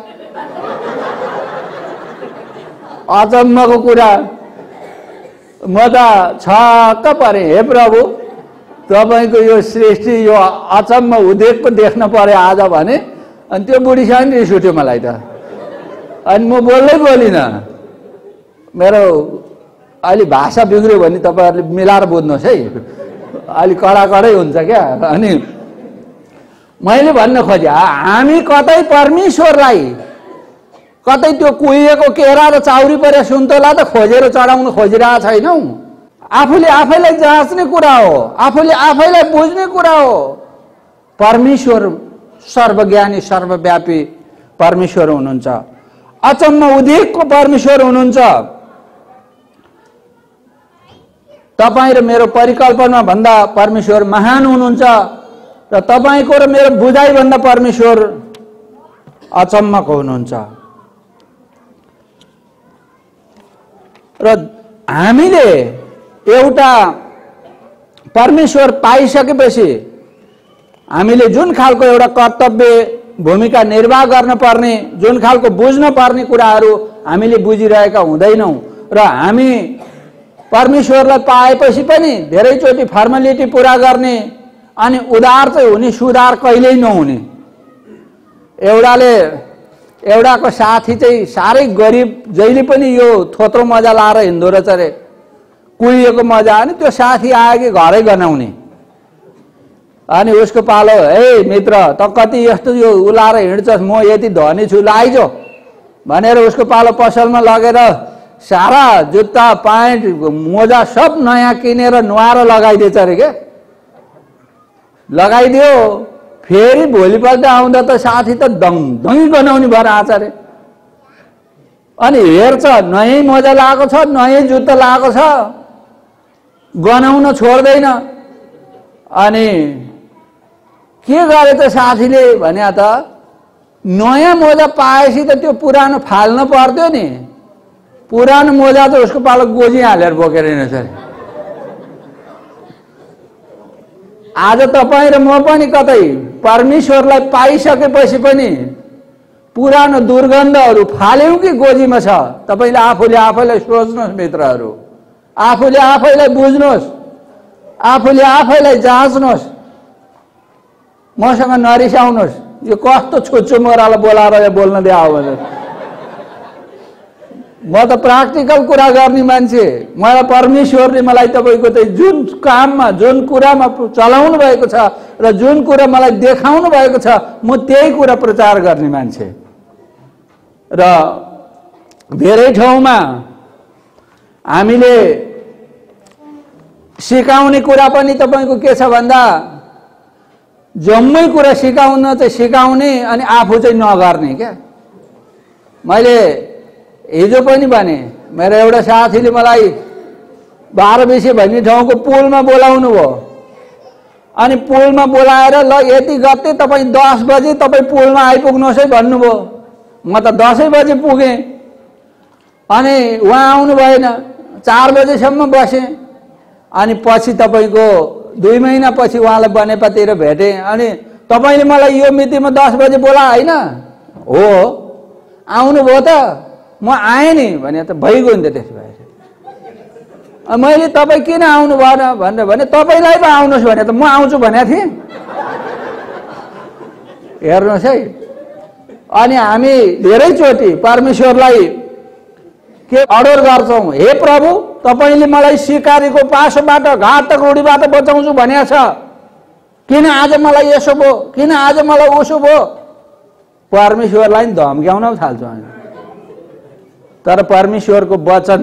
अचम्मको कुरा। म त छक्क परेँ, हे प्रभु तपाईँको यो सृष्टि, यो अचम्म उदेकको देख्न पर्यो आज भने। अनि त्यो बुढीसँग नि रिस उठ्यो मलाई त। अनि म बोल्दै बोलिनँ। मेरो अलि भाषा बिग्रियो भने तपाईँहरूले मिलाएर बुझ्नुहोस् है, अलि कडा कडै हुन्छ क्या। अनि मैले भन्न खोजेँ हामी कतै परमेश्वरलाई कतै त्यो कुहिएको केरा र चाउरी परे सुन्तला त खोजेर चढाउन खोजिरहेको छैनौँ। आफूले आफैलाई जाँच्ने कुरा हो, आफूले आफैलाई बुझ्ने कुरा हो। परमेश्वर सर्वज्ञानी सर्वव्यापी परमेश्वर हुनुहुन्छ, अचम्म उदेकको परमेश्वर हुनुहुन्छ। तपाईँ र मेरो परिकल्पना भन्दा परमेश्वर महान हुनुहुन्छ र तपाईँको र मेरो बुझाइ भन्दा परमेश्वर अचम्मको हुनुहुन्छ। र हामीले एउटा परमेश्वर पाइसकेपछि हामीले जुन खालको एउटा कर्तव्य भूमिका निर्वाह गर्न पर्ने, जुन खालको बुझ्न पर्ने कुराहरू हामीले बुझिरहेका हुँदैनौँ र हामी परमेश्वरलाई पाएपछि पनि धेरैचोटि फर्मालिटी पुरा गर्ने अनि उदार चाहिँ हुने, सुधार कहिल्यै नहुने। एउटाले एउटाको साथी चाहिँ साह्रै गरिब, जहिले पनि यो थोत्रो मजा लाएर हिँड्दो रहेछ अरे, कुहिएको मजा। अनि त्यो साथी आयो कि घरै गनाउने, अनि उसको पालो, ए मित्र त कति यस्तो यो उलाएर हिँड्छस्, म यति धनी छु, लाइजो भनेर उसको पालो पसलमा लगेर सारा जुत्ता प्यान्ट मोजा सब नयाँ किनेर नुहाएर लगाइदिएछ अरे क्या। लगाइदियो, फेरि भोलिपल्ट आउँदा त साथी त दङ दङ गनाउने भएर आछ अरे। अनि हेर्छ नयाँ मोजा लगाएको छ, नयाँ जुत्ता लगाएको छ, गनाउन छोड्दैन। अनि के गरे त साथीले भने त नयाँ मोजा पाएपछि त त्यो पुरानो फाल्न पर्थ्यो नि, पुरानो मोजा त उसको पालो गोजी हालेर बोकेर हिँड्छ अरे। आज तपाईँ र म पनि कतै परमेश्वरलाई पाइसकेपछि पनि पुरानो दुर्गन्धहरू फाल्यौँ कि गोजीमा छ? तपाईँले आफूले आफैलाई सोच्नुहोस् मित्रहरू, आफूले आफैलाई बुझ्नुहोस्, आफूले आफैलाई जाँच्नुहोस्, मसँग नरिसाउनुहोस्। यो कस्तो छुच्चो मोरालाई बोलाएर बोल्न दिए हो भने म त प्र्याक्टिकल कुरा गर्ने मान्छे। मलाई परमेश्वरले मलाई तपाईँको चाहिँ जुन काममा, जुन कुरामा चलाउनु भएको छ र जुन कुरा मलाई देखाउनु भएको छ, म त्यही कुरा प्रचार गर्ने मान्छे। र धेरै ठाउँमा हामीले सिकाउने कुरा पनि तपाईँको के छ भन्दा जम्मै कुरा सिकाउन चाहिँ सिकाउने अनि आफू चाहिँ नगर्ने क्या। मैले हिजो पनि भने, मेरो एउटा साथीले मलाई बाह्र बिसे भन्ने ठाउँको पुलमा बोलाउनु भयो। अनि पुलमा बोलाएर ल यति गते तपाईँ दस बजे तपाईँ पुलमा आइपुग्नुहोस् है भन्नुभयो। म त दसै बजे पुगेँ। अनि उहाँ आउनु भएन, चार बजेसम्म बसेँ। अनि पछि तपाईँको दुई महिना पछि उहाँलाई बनेपातिर भेटेँ। अनि तपाईँले मलाई यो मितिमा दस बजे बोला होइन? हो, आउनुभयो त? म आएँ नि भने त भइगयो नि त। त्यसो भएर मैले तपाईँ किन आउनु भएन भनेर भने तपाईँलाई पो आउनुहोस् भने त म आउँछु भनेको थिएँ। हेर्नुहोस् है। अनि हामी धेरैचोटि परमेश्वरलाई के अडोर गर्छौँ, हे प्रभु तपाईँले मलाई सिकारीको पासोबाट, घातक रूढीबाट बचाउँछु भनेको छ, किन आज मलाई यसो भयो, किन आज मलाई उसो भयो? परमेश्वरलाई धम्क्याउन थाल्छौँ हामी। तर परमेश्वरको वचन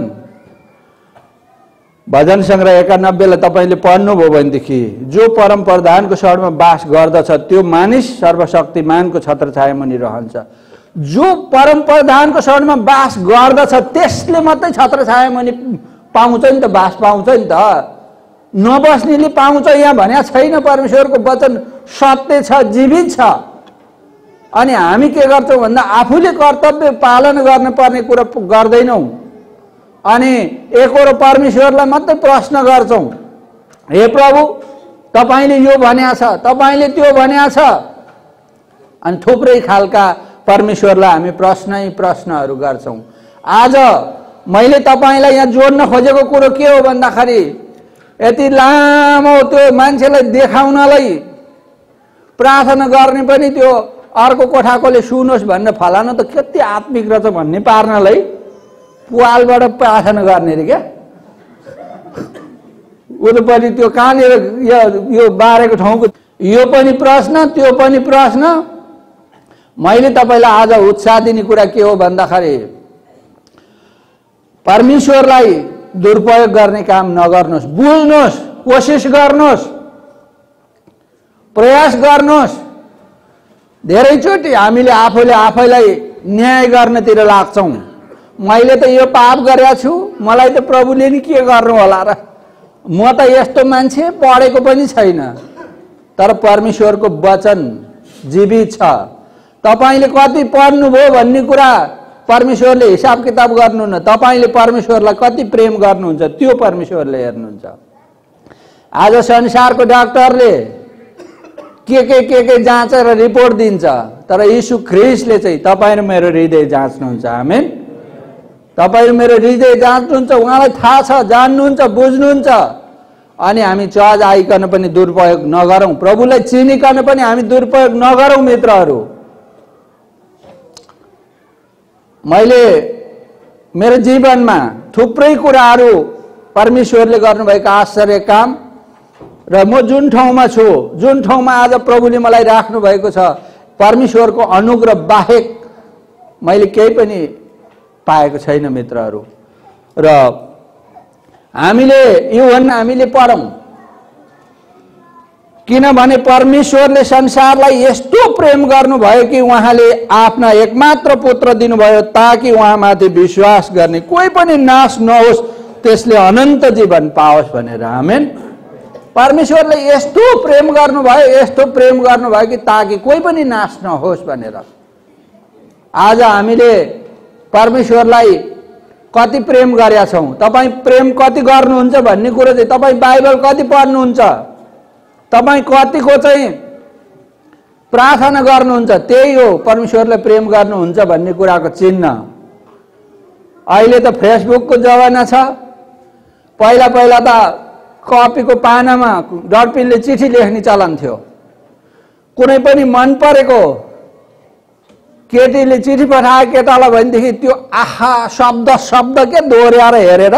भजन सङ्ग्रह एकानब्बेलाई तपाईँले पढ्नुभयो भनेदेखि, जो परम प्रधानको शरणमा बास गर्दछ त्यो मानिस सर्वशक्तिमानको छत्रछायामुनि रहन्छ। जो परम प्रधानको शरणमा बास गर्दछ त्यसले मात्रै छत्रछायामुनि पाउँछ नि त, बास पाउँछ नि त। नबस्नेले पाउँछ यहाँ भनेको छैन। परमेश्वरको वचन सत्य छ, जीवित छ। अनि हामी के गर्छौँ भन्दा आफूले कर्तव्य पालन गर्नुपर्ने कुरा गर्दैनौँ। अनि एकरो परमेश्वरलाई मात्रै प्रश्न गर्छौँ, हे प्रभु तपाईँले यो भनेको छ, तपाईँले त्यो भनेको छ। अनि थुप्रै खालका परमेश्वरलाई हामी प्रश्नै प्रश्नहरू गर्छौँ। आज मैले तपाईँलाई यहाँ जोड्न खोजेको कुरो के हो भन्दाखेरि, यति लामो त्यो मान्छेलाई देखाउनलाई प्रार्थना गर्ने पनि त्यो अर्को कोठाकोले सुनोस् भनेर फलानु त कति आत्मिक रहेछ भन्ने पार्नलाई पुवालबाट प्रार्थना गर्ने रे क्या। उतापट्टि त्यो कहाँनिर यो यो बारेको ठाउँको यो पनि प्रश्न, त्यो पनि प्रश्न। मैले तपाईँलाई आज उत्साह दिने कुरा के हो भन्दाखेरि, परमेश्वरलाई दुरुपयोग गर्ने काम नगर्नुहोस्। बुझ्नुहोस्, कोसिस गर्नुहोस्, प्रयास गर्नुहोस्। धेरैचोटि हामीले आफूले आफैलाई न्याय गर्नतिर लाग्छौँ। मैले त यो पाप गरेको छु, मलाई त प्रभुले नि के गर्नु होला र, म त यस्तो मान्छे पढेको पनि छैन। तर परमेश्वरको वचन जीवित छ। तपाईँले कति पढ्नुभयो भन्ने कुरा परमेश्वरले हिसाब किताब गर्नुहुन्न। तपाईँले परमेश्वरलाई कति प्रेम गर्नुहुन्छ त्यो परमेश्वरले हेर्नुहुन्छ। आज संसारको डाक्टरले के के के के जाँचेर रिपोर्ट दिन्छ, तर यीशु ख्रिस्टले चाहिँ तपाईँ र मेरो हृदय जाँच्नुहुन्छ। आमेन। तपाईँ र मेरो हृदय जाँच्नुहुन्छ, उहाँलाई थाहा छ, जान्नुहुन्छ, बुझ्नुहुन्छ। अनि हामी चर्च आइकन पनि दुरुपयोग नगरौँ, प्रभुलाई चिनिकन पनि हामी दुरुपयोग नगरौँ। मित्रहरू, मैले मेरो जीवनमा थुप्रै कुराहरू परमेश्वरले गर्नुभएको आश्चर्य काम र म जुन ठाउँमा छु, जुन ठाउँमा आज प्रभुले मलाई राख्नु भएको छ, परमेश्वरको अनुग्रह बाहेक मैले केही पनि पाएको छैन। मित्रहरू, र हामीले यूहन्ना हामीले पढौँ, किनभने परमेश्वरले संसारलाई यस्तो प्रेम गर्नुभयो कि उहाँले आफ्ना एकमात्र पुत्र दिनुभयो ताकि उहाँमाथि विश्वास गर्ने कोही पनि नाश नहोस्, त्यसले अनन्त जीवन पाओस् भनेर। आमेन। परमेश्वरले यस्तो प्रेम गर्नुभयो, यस्तो प्रेम गर्नुभयो कि ताकि कोही पनि नाश नहोस् भनेर। आज हामीले परमेश्वरलाई कति प्रेम गरेका छौँ, तपाईँ प्रेम कति गर्नुहुन्छ भन्ने कुरो चाहिँ तपाईँ बाइबल कति पढ्नुहुन्छ, तपाईँ कतिको चाहिँ प्रार्थना गर्नुहुन्छ, त्यही हो परमेश्वरलाई प्रेम गर्नुहुन्छ भन्ने कुराको चिन्ह। अहिले त फेसबुकको जमाना छ। पहिला पहिला त कपीको पानामा डटपिनले चिठी लेख्ने चलन थियो। कुनै पनि मन परेको केटीले चिठी पठाए केटालाई भनेदेखि त्यो आहा शब्द शब्द के दोहोऱ्याएर हेरेर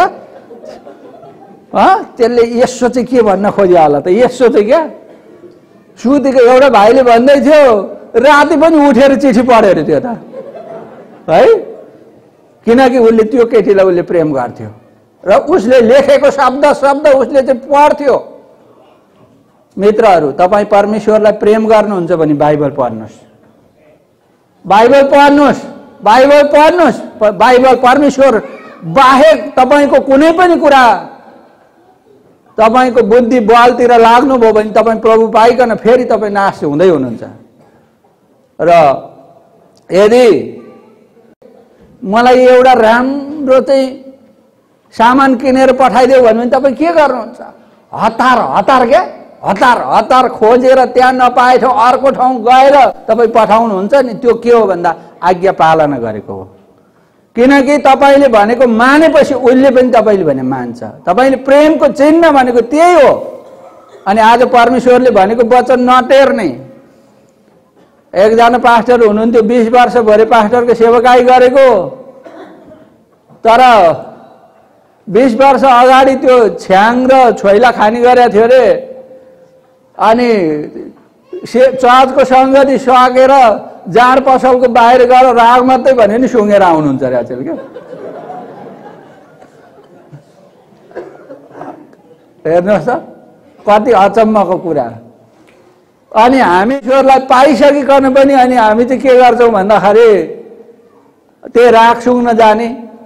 त्यसले यसो चाहिँ के भन्न खोज्यो होला त, यसो चाहिँ क्या सुतेको एउटा भाइले भन्दै थियो राति पनि उठेर चिठी पढ्यो अरे त्यो त है, किनकि उसले त्यो केटीलाई उसले प्रेम गर्थ्यो र उसले लेखेको शब्द शब्द उसले चाहिँ पढ्थ्यो। मित्रहरू, तपाईँ परमेश्वरलाई प्रेम गर्नुहुन्छ भने बाइबल पढ्नुहोस्, बाइबल पढ्नुहोस्, बाइबल पढ्नुहोस्। बाइबल परमेश्वर बाहेक तपाईँको कुनै पनि कुरा तपाईको बुद्धि बलतिर लाग्नुभयो भने तपाईँ प्रभु पाइकन फेरि तपाईँ नाश हुँदै हुनुहुन्छ। र यदि मलाई एउटा राम्रो चाहिँ सामान किनेर पठाइदियो भने तपाईँ के गर्नुहुन्छ? हतार हतार क्या हतार हतार खोजेर त्यहाँ नपाए ठाउँ अर्को ठाउँ गएर तपाईँ पठाउनुहुन्छ नि, त्यो के हो भन्दा आज्ञा पालना गरेको हो। किनकि तपाईँले भनेको मानेपछि उसले पनि तपाईँले भने मान्छ। तपाईँले प्रेमको चिन्ह भनेको त्यही हो। अनि आज परमेश्वरले भनेको वचन नटेर्ने। एकजना पास्टर हुनुहुन्थ्यो, बीस वर्ष भरे पास्टरको सेवकाई गरेको, तर बीस वर्ष अगाडि त्यो छ्याङ र छोइला खानी गरेको थियो अरे। अनि चर्चको सङ्गति सकेर जाँड पसलको बाहिर गएर राग मात्रै भन्यो नि सुँगेर आउनुहुन्छ अरे आजकल क्या। हेर्नुहोस् त कति अचम्मको कुरा। अनि हामी ईश्वरलाई पाइसकिकन पनि अनि हामी चाहिँ के गर्छौँ भन्दाखेरि त्यो राग सुँग्न जाने।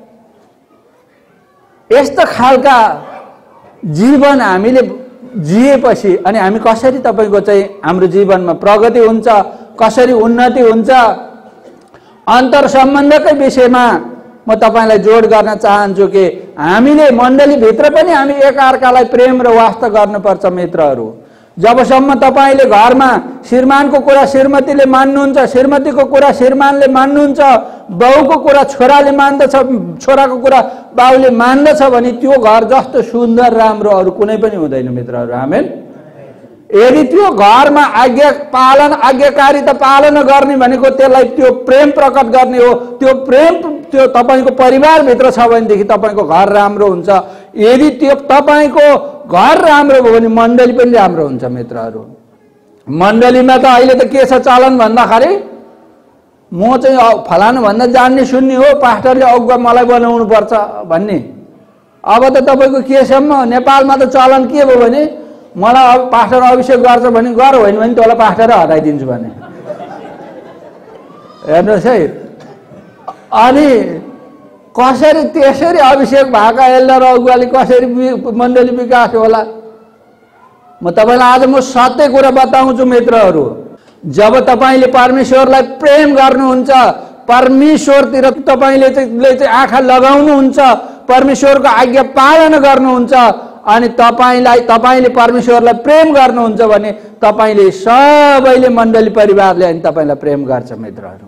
यस्तो खालका जीवन हामीले जिएपछि अनि हामी कसरी तपाईँको चाहिँ हाम्रो जीवनमा प्रगति हुन्छ, कसरी उन्नति हुन्छ, अन्तर सम्बन्धकै विषयमा म तपाईँलाई जोड गर्न चाहन्छु कि हामीले मण्डलीभित्र पनि हामी एकअर्कालाई प्रेम र वास्ता गर्नुपर्छ। मित्रहरू, जबसम्म तपाईँले घरमा श्रीमानको कुरा श्रीमतीले मान्नुहुन्छ, श्रीमतीको कुरा श्रीमानले मान्नुहुन्छ, बाउको कुरा छोराले मान्दछ, छोराको कुरा बाउले मान्दछ भने त्यो घर जस्तो सुन्दर राम्रो अरू कुनै पनि हुँदैन। मित्रहरू, आमेन। यदि त्यो घरमा आज्ञा पालन आज्ञाकारिता पालना गर्ने भनेको त्यसलाई त्यो प्रेम प्रकट गर्ने हो, त्यो प्रेम त्यो तपाईँको परिवारभित्र छ भनेदेखि तपाईँको घर राम्रो हुन्छ। यदि त्यो तपाईँको घर राम्रो भयो भने मण्डली पनि राम्रो हुन्छ। मित्रहरू, मण्डलीमा त अहिले त के छ चलन भन्दाखेरि म चाहिँ फलानु भन्दा जान्ने सुन्ने हो, पास्टरले अगुवा मलाई बनाउनु पर्छ भन्ने। अब त तपाईँको केसम्म नेपालमा त चलन के भयो भने मलाई अब पास्टर अभिषेक गर्छ भने गर, होइन भने तँलाई पास्टरै हटाइदिन्छु भने। हेर्नुहोस् है, अनि कसरी त्यसरी अभिषेक भएका एल्डर अगुवाले कसरी मण्डली विकास होला? म तपाईँलाई आज म सत्य कुरा बताउँछु। मित्रहरू, जब तपाईँले परमेश्वरलाई प्रेम गर्नुहुन्छ, परमेश्वरतिर तपाईँले चाहिँ आँखा लगाउनुहुन्छ, परमेश्वरको आज्ञा पालना गर्नुहुन्छ, अनि तपाईलाई तपाईले परमेश्वरलाई प्रेम गर्नुहुन्छ भने तपाईले सबैले मण्डली परिवारले अनि तपाईलाई प्रेम गर्छ मित्रहरू।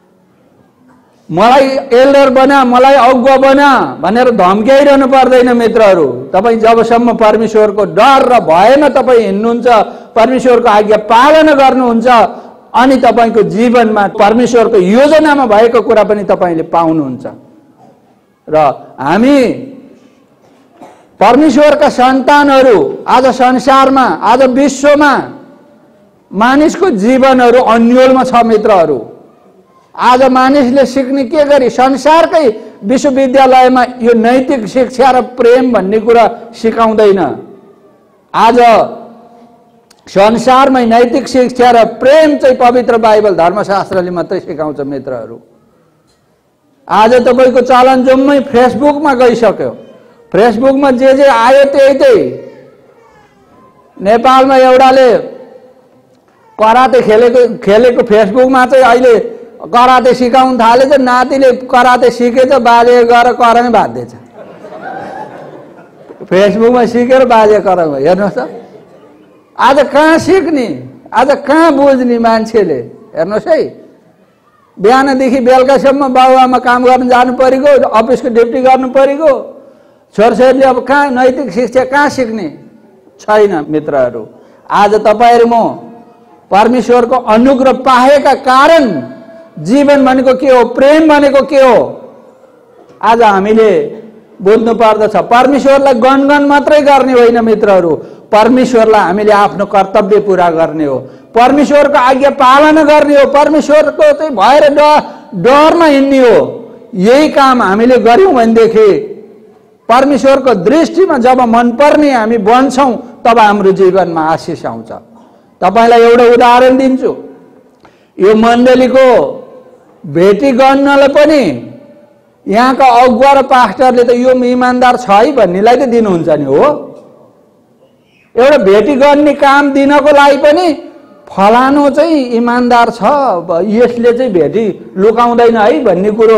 मलाई एल्डर बना, मलाई अगुवा बना भनेर धम्क्याइरहनु पर्दैन मित्रहरू। तपाईँ जबसम्म परमेश्वरको डर र भयमा तपाईँ हिँड्नुहुन्छ, परमेश्वरको आज्ञा पालना गर्नुहुन्छ, अनि तपाईको जीवनमा परमेश्वरको योजनामा भएको कुरा पनि तपाईले पाउनुहुन्छ। र हामी परमेश्वरका सन्तानहरू आज संसारमा, आज विश्वमा मानिसको जीवनहरू अन्योलमा छ मित्रहरू। आज मानिसले सिक्ने के गरी संसारकै विश्वविद्यालयमा यो नैतिक शिक्षा र प्रेम भन्ने कुरा सिकाउँदैन। आज संसारमै नैतिक शिक्षा र प्रेम चाहिँ पवित्र बाइबल धर्मशास्त्रले मात्रै सिकाउँछ मित्रहरू। आज तपाईको चलन जम्मै फेसबुकमा गइसक्यो। फेसबुकमा जे जे आयो त्यही त्यही। नेपालमा एउटाले कराते खेलेको खेलेको फेसबुकमा चाहिँ अहिले कराते सिकाउन थालेछ। नातिले कराते सिकेछ, बाजे गएर करामै बाँध्दैछ। फेसबुकमा सिकेर बाजे करामा। हेर्नुहोस् त, आज कहाँ सिक्ने, आज कहाँ बुझ्ने मान्छेले। हेर्नुहोस् है, बिहानदेखि बेलुकासम्म बाबुआमा काम गर्न जानु परेको, अफिसको ड्युटी गर्नु परेको, छोरछोरीले अब कहाँ नैतिक शिक्षा कहाँ सिक्ने छैन मित्रहरू। आज तपाईहरु म परमेश्वरको अनुग्रह पाएका कारण जीवन भनेको के हो, प्रेम भनेको के हो, आज हामीले बुझ्नु पर्दछ। परमेश्वरलाई गणगण मात्रै गर्ने होइन मित्रहरू, परमेश्वरलाई हामीले आफ्नो कर्तव्य पूरा गर्ने हो, परमेश्वरको आज्ञा पालना गर्ने हो, परमेश्वरको चाहिँ भएर डरमा हिँड्ने हो। यही काम हामीले गर्यौं भनेदेखि परमेश्वरको दृष्टिमा जब मनपर्ने हामी बन्छौं तब हाम्रो जीवनमा आशिष आउँछ। तपाईलाई एउटा उदाहरण दिन्छु। यो मण्डलीको भेटी गर्नलाई पनि यहाँका अगुवा र पास्टरले त यो इमानदार छ है भन्नेलाई त दिनुहुन्छ नि हो। एउटा भेटी गर्ने काम दिनको लागि पनि फलानु चाहिँ इमानदार छ, यसले चाहिँ भेटी लुकाउँदैन है भन्ने कुरो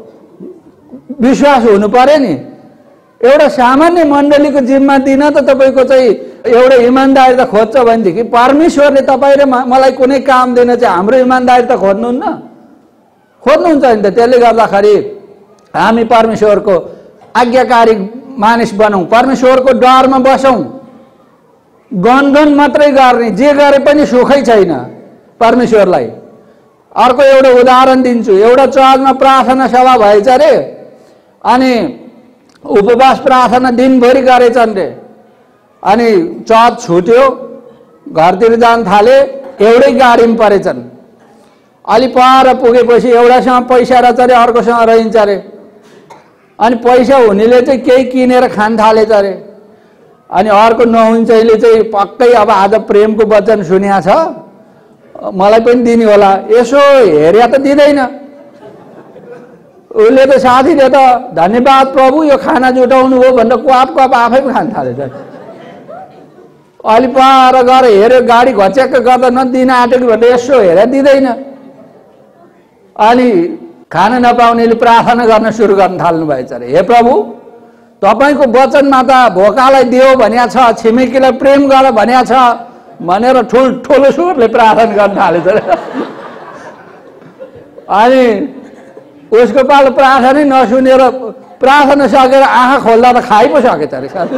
विश्वास हुनु पर्यो नि। एउटा सामान्य मण्डलीको जिम्मा दिन त तपाईको चाहिँ एउटा इमानदारी त खोज्छ भनेदेखि परमेश्वरले तपाईँ र मलाई कुनै काम दिन चाहिँ हाम्रो इमानदारी त खोज्नुहुन्न, खोज्नुहुन्छ नि त। त्यसले गर्दाखेरि हामी परमेश्वरको आज्ञाकारी मानिस बनौं, परमेश्वरको डरमा बसौं। गणगण मात्रै गर्ने, जे गरे पनि सुखै छैन परमेश्वरलाई। अर्को एउटा उदाहरण दिन्छु। एउटा चर्चमा प्रार्थना सभा भएछ रे, अनि उपवास प्रार्थना दिनभरि गरेछन् रे, अनि चर्च छुट्यो, घरतिर जान थाले, एउटै गाडीमा परेछन्। अलि पर पुगेपछि एउटासँग पैसा रहेछ रे, अर्कोसँग रहन्छ रे, अनि पैसा हुनेले चाहिँ केही किनेर खान थालेछ रे, अनि अर्को नहुन्छले चाहिँ पक्कै अब आज प्रेमको वचन सुन्या छ, मलाई पनि दिने होला, यसो हेर्या त दिँदैन। उसले त साथीले त धन्यवाद प्रभु यो खाना जुटाउनु हो भनेर क्वाप क्वाप आफै पनि खान थालेछ। अलि पर गएर हेऱ्यो, गाडी घच्याक्क गर्दा नदिन आँटेको भनेर यसो हेरेर दिँदैन। अनि खाना नपाउनेले प्रार्थना गर्न सुरु गर्न थाल्नु भएछ अरे, हे प्रभु तपाईको वचनमा त भोकालाई दियो भनिया छ, छिमेकीलाई प्रेम गर भनिया छ भनेर ठुल ठुलो स्वरले प्रार्थना गर्न थालेछ अरे। अनि उसको पालो प्रार्थनै नसुनेर प्रार्थना सकेर आँखा खोल्दा त खाइ पो सकेछ अरे साथी।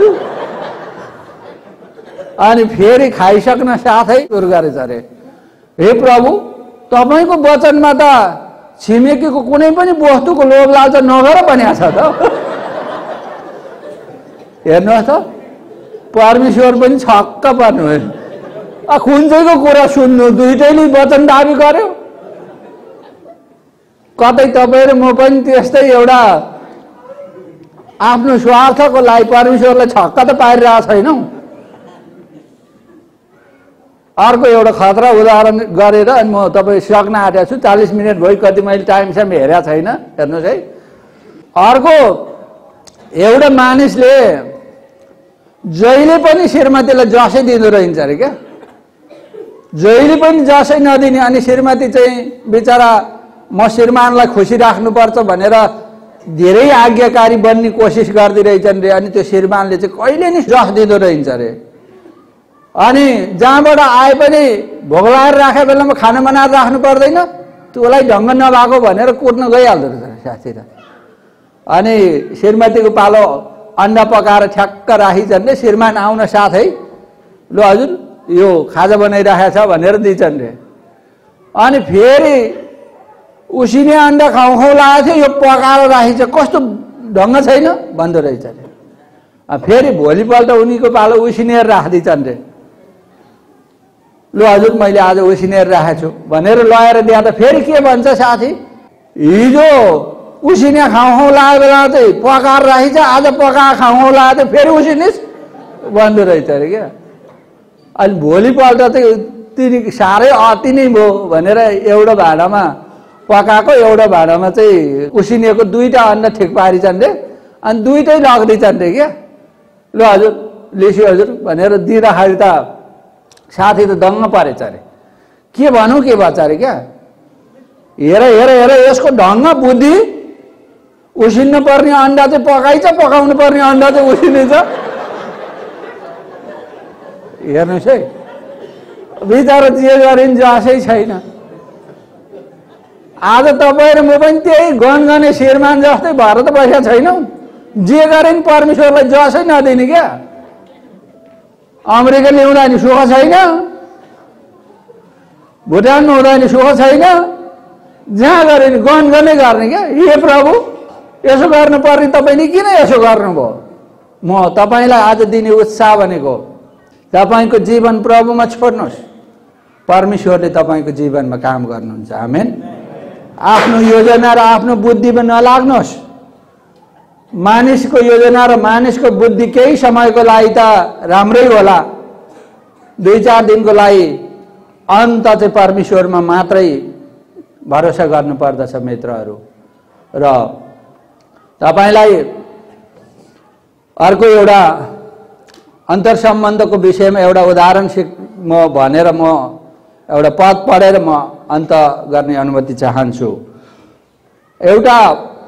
अनि फेरि खाइसक्न साथै सुरु गरेछ अरे, हे प्रभु तपाईको वचनमा त छिमेकीको कुनै पनि वस्तुको लोभ लालच नगर भनिया छ त। हेर्नुहोस् त, परमेश्वर पनि छक्क पर्नु भयो। आ कुन चाहिँको कुरा सुन्नु, दुईटैले वचन दाबी गर्यो। कतै तपाईँ र म पनि त्यस्तै एउटा आफ्नो स्वार्थको लागि परमेश्वरलाई छक्क त पारिरहेको छैनौँ। अर्को एउटा खतरा उदाहरण गरेर अनि म तपाईँ सक्न आँटेको छु। चालिस मिनट भयो, कति मैले टाइमसम्म हेरेको छैन। हेर्नुहोस् है, अर्को एउटा मानिसले जहिले पनि श्रीमतीलाई जसै दिँदो रहन्छ अरे क्या, जहिले पनि जसै नदिने। अनि श्रीमती चाहिँ बिचरा म श्रीमानलाई खुसी राख्नुपर्छ भनेर धेरै आज्ञाकारी बन्ने कोसिस गर्दै रहेछन् रे। अनि त्यो श्रीमानले चाहिँ कहिले नि जस दिँदो रहन्छ रे। अनि जहाँबाट आए पनि भोग लगाएर राखे बेलामा खाना बनाएर राख्नु पर्दैन, त्यसलाई ढङ्ग नभएको भनेर कुट्न गइहाल्दो रहेछ साथी त। अनि श्रीमतीको पालो अन्डा पकाएर ठ्याक्क राखिन्छन् रे। श्रीमान आउन साथै ल हजुर यो खाजा बनाइराखेको छ भनेर दिन्छन् रे। अनि फेरि उसिने अन्डा खाउँ खाउँ लागेको थियो, यो पकाएर राखिन्छ, कस्तो ढङ्ग छैन भन्दो रहेछ रे। फेरि भोलिपल्ट उनीको पालो उसिनेर राखिदिन्छन् रे। ल हजुर मैले आज उसिनेर राखेको छु भनेर लगाएर दिए त फेरि के भन्छ साथी, हिजो उसिने खाउँ खाउँ लागेको बेला चाहिँ पकाएर राखिन्छ, आज पकाएर खाउँ खाउँ लागेको थियो फेरि उसिनिस् भन्दो रहेछ अरे क्या। अनि भोलिपल्ट चाहिँ तिनी साह्रै अति नै भयो भनेर एउटा भाँडामा पकाएको एउटा भाँडामा चाहिँ उसिनेको दुईवटा अन्डा ठिक पारिछन् रे। अनि दुइटै लगिदिन्छन् रे क्या। ल हजुर लिसी हजुर भनेर दिँदाखेरि त साथी त दङ्ग परेछ अरे। के भनौँ के भन्छ अरे क्या। हेर हेर हेर यसको ढङ्ग बुद्धि, उसिन्नु पर्ने अन्डा चाहिँ पकाइछ, पकाउनु पर्ने अन्डा चाहिँ उसिनेछ। हेर्नुहोस् है, बिचरा जे गरिन् जसै छैन। आज तपाईँ र म पनि त्यही गनगने श्रीमान जस्तै भएर त बसेका छैनौँ। जे गरिन् परमेश्वरलाई जसै नदिने क्या। अमेरिका ल्याउँदा नि सुख छैन, भुटानमा हुँदा नि सुख छैन, जहाँ गरे नि गनगनै गर्ने क्या। हे प्रभु यसो गर्नुपर्ने तपाईँले किन यसो गर्नुभयो? म तपाईँलाई आज दिने उत्साह भनेको तपाईँको जीवन प्रभुमा छोड्नुहोस्, परमेश्वरले तपाईँको जीवनमा काम गर्नुहुन्छ। आमेन। आफ्नो योजना र आफ्नो बुद्धिमा नलाग्नुहोस्। मानिसको योजना र मानिसको बुद्धि केही समयको लागि त राम्रै होला, दुई चार दिनको लागि, अन्त चाहिँ परमेश्वरमा मात्रै भरोसा गर्नुपर्दछ मित्रहरू। र तपाईँलाई अर्को एउटा अन्तर्सम्बन्धको विषयमा एउटा उदाहरण सिक म भनेर म एउटा पद पढेर म अन्त गर्ने अनुमति चाहन्छु। एउटा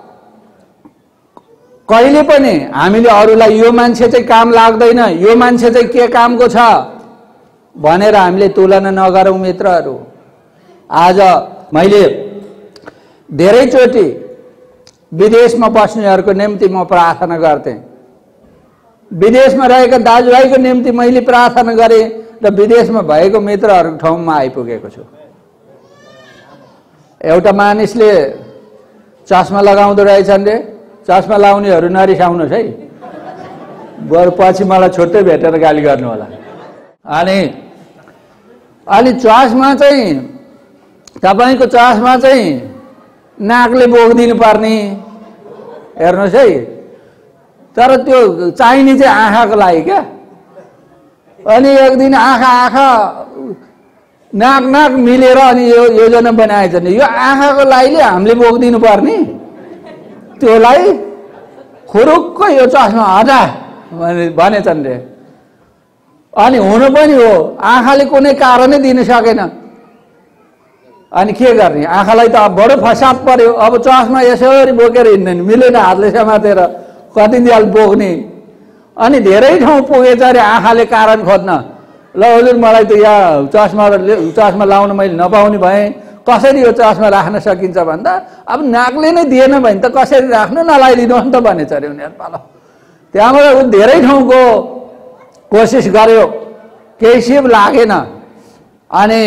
कहिले पनि हामीले अरूलाई यो मान्छे चाहिँ काम लाग्दैन, यो मान्छे चाहिँ के कामको छ भनेर हामीले तुलना नगरौँ मित्रहरू। आज मैले धेरैचोटि विदेशमा बस्नेहरूको निम्ति म प्रार्थना गर्थेँ। विदेशमा रहेका दाजुभाइको निम्ति मैले प्रार्थना गरेँ र विदेशमा भएको मित्रहरूको ठाउँमा आइपुगेको छु। एउटा मानिसले चस्मा लगाउँदो रहेछन् रे। चस्मा लाउनेहरू नरिसाउनुहोस् है, बरु पछि मलाई छुट्टै भेटेर गाली गर्नु होला। अनि अनि चस्मा चाहिँ तपाईँको चस्मा चाहिँ नाकले बोकिदिनु पर्ने, हेर्नुहोस् है। तर त्यो चाहिने चाहिँ आँखाको लागि क्या। अनि एक दिन आँखा आँखा नाक नाक मिलेर अनि यो योजना बनाएछन्, यो आँखाको लागि हामीले बोकिदिनु पर्ने, त्योलाई खुरुक्क यो चस्मा हटा भने भनेछन् रे। अनि हुनु पनि हो, आँखाले कुनै कारणै दिन सकेन। अनि के गर्ने, आँखालाई त अब बडो फसाद पर्यो। अब चस्मा यसरी बोकेर हिँड्दैन, मिलेन हातले समातेर कति दियाल बोक्ने। अनि धेरै ठाउँ पुगेछ अरे आँखाले कारण खोज्न। ल हजुर मलाई त यहाँ चस्मा चस्मा लाउन मैले नपाउने भएँ, कसरी यो चस्मा राख्न सकिन्छ भन्दा अब नाकले नै दिएन भने त कसरी राख्नु, नलाइदिनु नि त भनेछ अरे उनीहरू पालो। त्यहाँबाट ऊ धेरै ठाउँको कोसिस गर्यो, केही सिप लागेन। अनि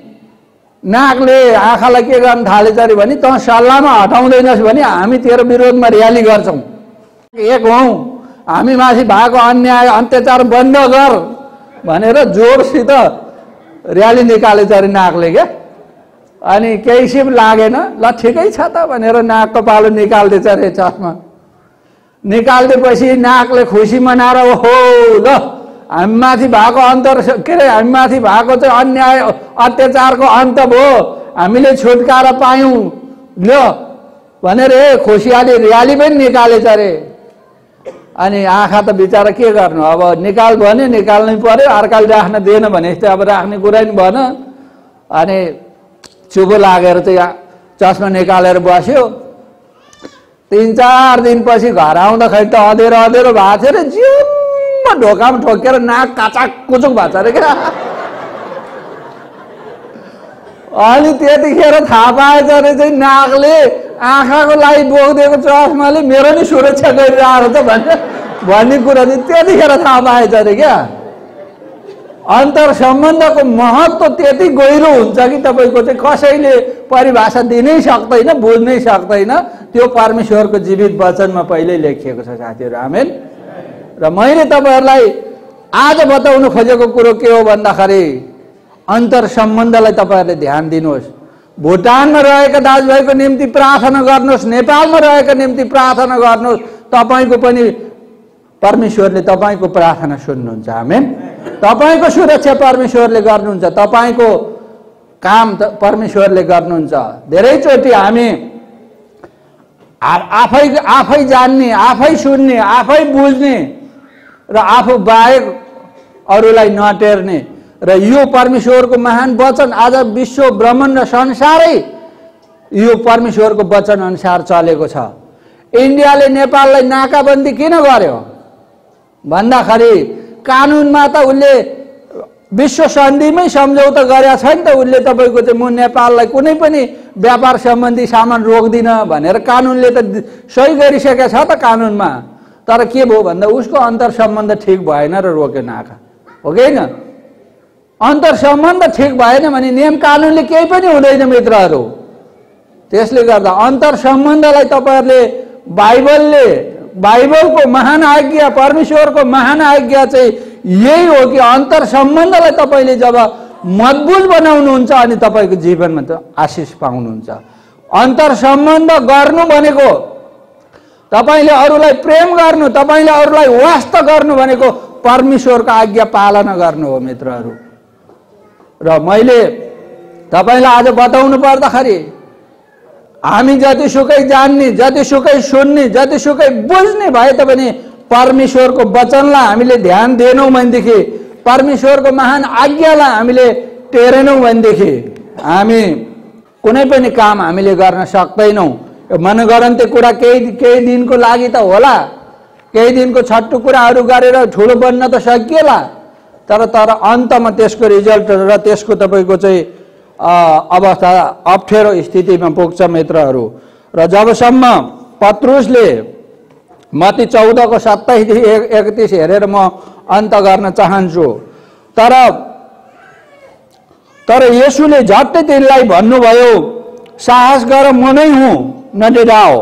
नाकले आँखालाई के गर्न थालेछ अरे भने, त सल्लाहमा हटाउँदैनस् भने हामी तेरो विरोधमा र्याली गर्छौँ, एक हौँ, हामी माथि भएको अन्याय अत्याचार बन्द गर भनेर जोरसित र्याली निकालेछ अरे नाकले क्या। अनि केही सिप लागेन, ल ठिकै छ त भनेर नाकको पालो निकाल्दैछ अरे चस्मा। निकालिदिएपछि नाकले खुसी मनाएर ओहो ल हामी माथि भएको अन्तर के अरे हामी माथि भएको चाहिँ अन्याय अत्याचारको अन्त भयो, हामीले छुटकारा पायौँ ल भनेर ए खुसियाली र्याली पनि निकालेछ अरे। अनि आँखा त बिचरा के गर्नु, अब निकाल भने निकाल्नै पर्यो, अर्काले राख्न दिएन भने जस्तै अब राख्ने कुरा नि भएन। अनि चुबो लागेर चाहिँ चस्मा निकालेर बस्यो। तीन चार दिनपछि घर आउँदाखेरि त अँधेरो अँधेरो भएको थियो अरे, जिउमा ढोकामा ठोकेर नाक काचाक कुचुक भएको छ अरे क्या। अनि त्यतिखेर थाहा पाएछ अरे चाहिँ नाकले आँखाको लागि बोकिदिएको चस्माले मेरो नि सुरक्षा गरिरहेको छ भन्ने भन्ने कुरा चाहिँ त्यतिखेर थाहा पाएछ अरे क्या। अन्तर सम्बन्धको महत्त्व त्यति गहिरो हुन्छ कि तपाईँको चाहिँ कसैले परिभाषा दिनै सक्दैन, बुझ्नै सक्दैन। त्यो परमेश्वरको जीवित वचनमा पहिल्यै लेखिएको छ साथीहरू, आमेन। र मैले तपाईँहरूलाई आज बताउनु खोजेको कुरो के हो भन्दाखेरि अन्तर सम्बन्धलाई तपाईँहरूले ध्यान दिनुहोस्। भुटानमा रहेका दाजुभाइको निम्ति प्रार्थना गर्नुहोस्, नेपालमा रहेका निम्ति प्रार्थना गर्नुहोस्, तपाईँको पनि परमेश्वरले तपाईँको प्रार्थना सुन्नुहुन्छ, आमेन। तपाईँको सुरक्षा परमेश्वरले गर्नुहुन्छ, तपाईँको काम परमेश्वरले गर्नुहुन्छ। धेरैचोटि हामी आफै आफै जान्ने, आफै सुन्ने, आफै बुझ्ने र आफू बाहेक अरूलाई नटेर्ने र यो परमेश्वरको महान वचन आज विश्व ब्रह्माण्ड संसारै यो परमेश्वरको वचन अनुसार चलेको छ। इन्डियाले नेपाललाई नाकाबन्दी किन गर्यो भन्दाखेरि कानुनमा त उसले विश्व सन्धिमै सम्झौता गरेका छ नि त। उसले तपाईँको चाहिँ म नेपाललाई कुनै पनि व्यापार सम्बन्धी सामान रोक्दिन भनेर कानुनले त सही गरिसकेको छ त कानुनमा। तर के भयो भन्दा उसको अन्तर सम्बन्ध ठिक भएन र रोक्यो नाका, हो कि होइन? अन्तर सम्बन्ध ठिक भएन भने नियम कानुनले केही पनि हुँदैन मित्रहरू। त्यसले गर्दा अन्तर सम्बन्धलाई तपाईँहरूले बाइबलले बाइबलको महान आज्ञा, परमेश्वरको महान आज्ञा चाहिँ यही हो कि अन्तर सम्बन्धलाई तपाईँले जब मजबुत बनाउनुहुन्छ अनि तपाईँको जीवनमा त आशिष पाउनुहुन्छ। अन्तर सम्बन्ध गर्नु भनेको तपाईँले अरूलाई प्रेम गर्नु, तपाईँले अरूलाई वास्ता गर्नु भनेको परमेश्वरको आज्ञा पालना गर्नु हो मित्रहरू। र मैले तपाईँलाई आज बताउनु पर्दाखेरि हामी जतिसुकै जान्ने, जतिसुकै सुन्ने, जतिसुकै बुझ्ने भए तापनि परमेश्वरको वचनलाई हामीले ध्यान दिएनौँ भनेदेखि, परमेश्वरको महान आज्ञालाई हामीले टेरेनौँ भनेदेखि हामी कुनै पनि काम हामीले गर्न सक्दैनौँ। मनगढन्ते कुरा केही केही दिनको लागि त होला, केही दिनको छट्टु कुराहरू गरेर ठुलो बन्न त सकिएला, तर तर अन्तमा त्यसको रिजल्ट र त्यसको तपाईँको चाहिँ अवस्था अप्ठ्यारो स्थितिमा पुग्छ मित्रहरू। र जबसम्म पत्रुसले मत्ती चौधको सत्ताइसदेखि एकतिस हेरेर म अन्त गर्न चाहन्छु। तर तर येशूले झट्टै तिनलाई भन्नुभयो, साहस गर, म नै हुँ, नडराओ।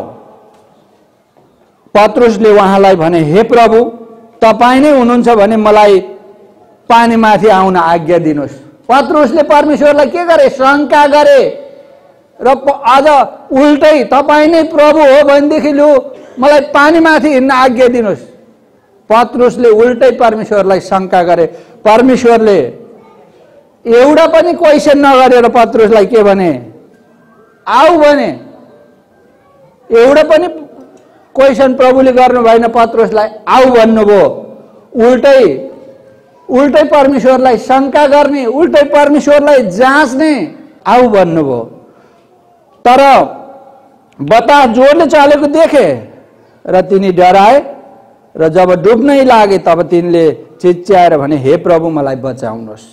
पत्रुसले उहाँलाई भने, हे प्रभु, तपाईँ नै हुनुहुन्छ भने मलाई पानीमाथि आउन आज्ञा दिनुहोस्। पत्रुसले परमेश्वरलाई के गरे? शङ्का गरे र आज उल्टै तपाईँ नै प्रभु हो भनेदेखि लु मलाई पानीमाथि हिँड्न आज्ञा दिनुहोस्। पत्रुसले उल्टै परमेश्वरलाई शङ्का गरे। परमेश्वरले एउटा पनि क्वेसन नगरेर पत्रुसलाई के भने? आऊ भने। एउटा पनि क्वेसन प्रभुले गर्नु भएन, पत्रुसलाई आऊ भन्नुभयो। उल्टै उल्टै परमेश्वरलाई शङ्का गर्ने, उल्टै परमेश्वरलाई जाँच्ने आऊ भन्नुभयो। तर बतास जोडले चलेको देखे र तिनी डराए र जब डुब्नै लागे तब तिनले चिच्याएर भने, हे प्रभु, मलाई बचाउनुहोस्।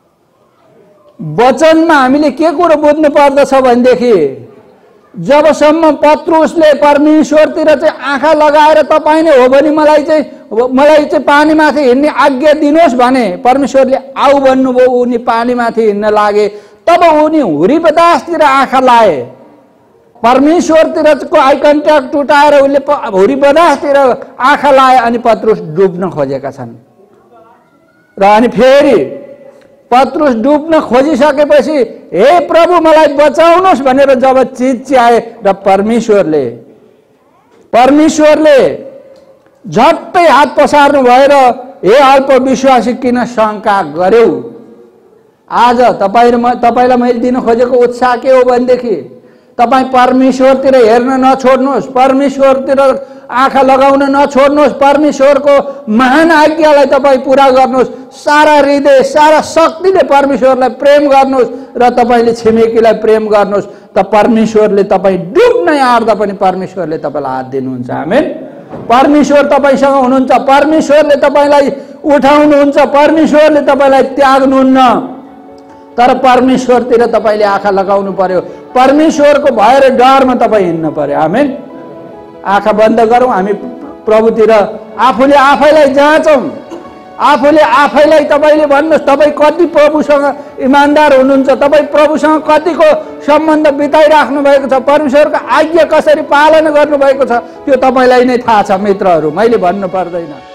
वचनमा हामीले के कुरो बुझ्नु पर्दछ भनेदेखि जबसम्म पत्रुसले परमेश्वरतिर चाहिँ आँखा लगाएर तपाईँ नै हो भने मलाई चाहिँ मलाई चाहिँ पानीमाथि हिँड्ने आज्ञा दिनुहोस् भने परमेश्वरले आऊ भन्नुभयो। उनी पानीमाथि हिँड्न लागे। तब उनी हुरी बतासतिर आँखा लाए। परमेश्वरतिरको आई कन्ट्याक्ट उठाएर उसले हुरी बतासतिर आँखा लाए अनि पत्रुस डुब्न खोजेका छन्। र अनि फेरि पत्रुस डुब्न खोजिसकेपछि हे प्रभु मलाई बचाउनुहोस् भनेर जब चिच्याए र परमेश्वरले परमेश्वरले झट्टै हात पसार्नु भएर हे अल्पविश्वासी किन शङ्का गर्यौ। आज तपाईँ र म तपाईँलाई मैले दिन खोजेको उत्साह के हो भनेदेखि तपाईँ परमेश्वरतिर हेर्न नछोड्नुहोस्, परमेश्वरतिर आँखा लगाउन नछोड्नुहोस्, परमेश्वरको महान आज्ञालाई तपाईँ पुरा गर्नुहोस्। सारा हृदय सारा शक्तिले परमेश्वरलाई प्रेम गर्नुहोस् र तपाईँले छिमेकीलाई प्रेम गर्नुहोस्। त परमेश्वरले तपाईँ डुब्नै आँट्दा पनि परमेश्वरले तपाईँलाई हात दिनुहुन्छ। आमेन। परमेश्वर तपाईँसँग हुनुहुन्छ, परमेश्वरले तपाईँलाई उठाउनुहुन्छ, परमेश्वरले तपाईँलाई त्याग्नुहुन्न। तर परमेश्वरतिर तपाईँले आँखा लगाउनु पर्यो, परमेश्वरको भएर डरमा तपाईँ हिँड्नु पर्यो। आमेन। आँखा बन्द गरौँ, हामी प्रभुतिर आफूले आफैलाई जाँचौँ, आफूले आफैलाई तपाईँले भन्नुहोस् तपाईँ कति प्रभुसँग इमान्दार हुनुहुन्छ, तपाईँ प्रभुसँग कतिको सम्बन्ध बिताइराख्नु भएको छ, परमेश्वरको आज्ञा कसरी पालना गर्नुभएको छ त्यो तपाईँलाई नै थाहा छ मित्रहरू, मैले भन्नु पर्दैन।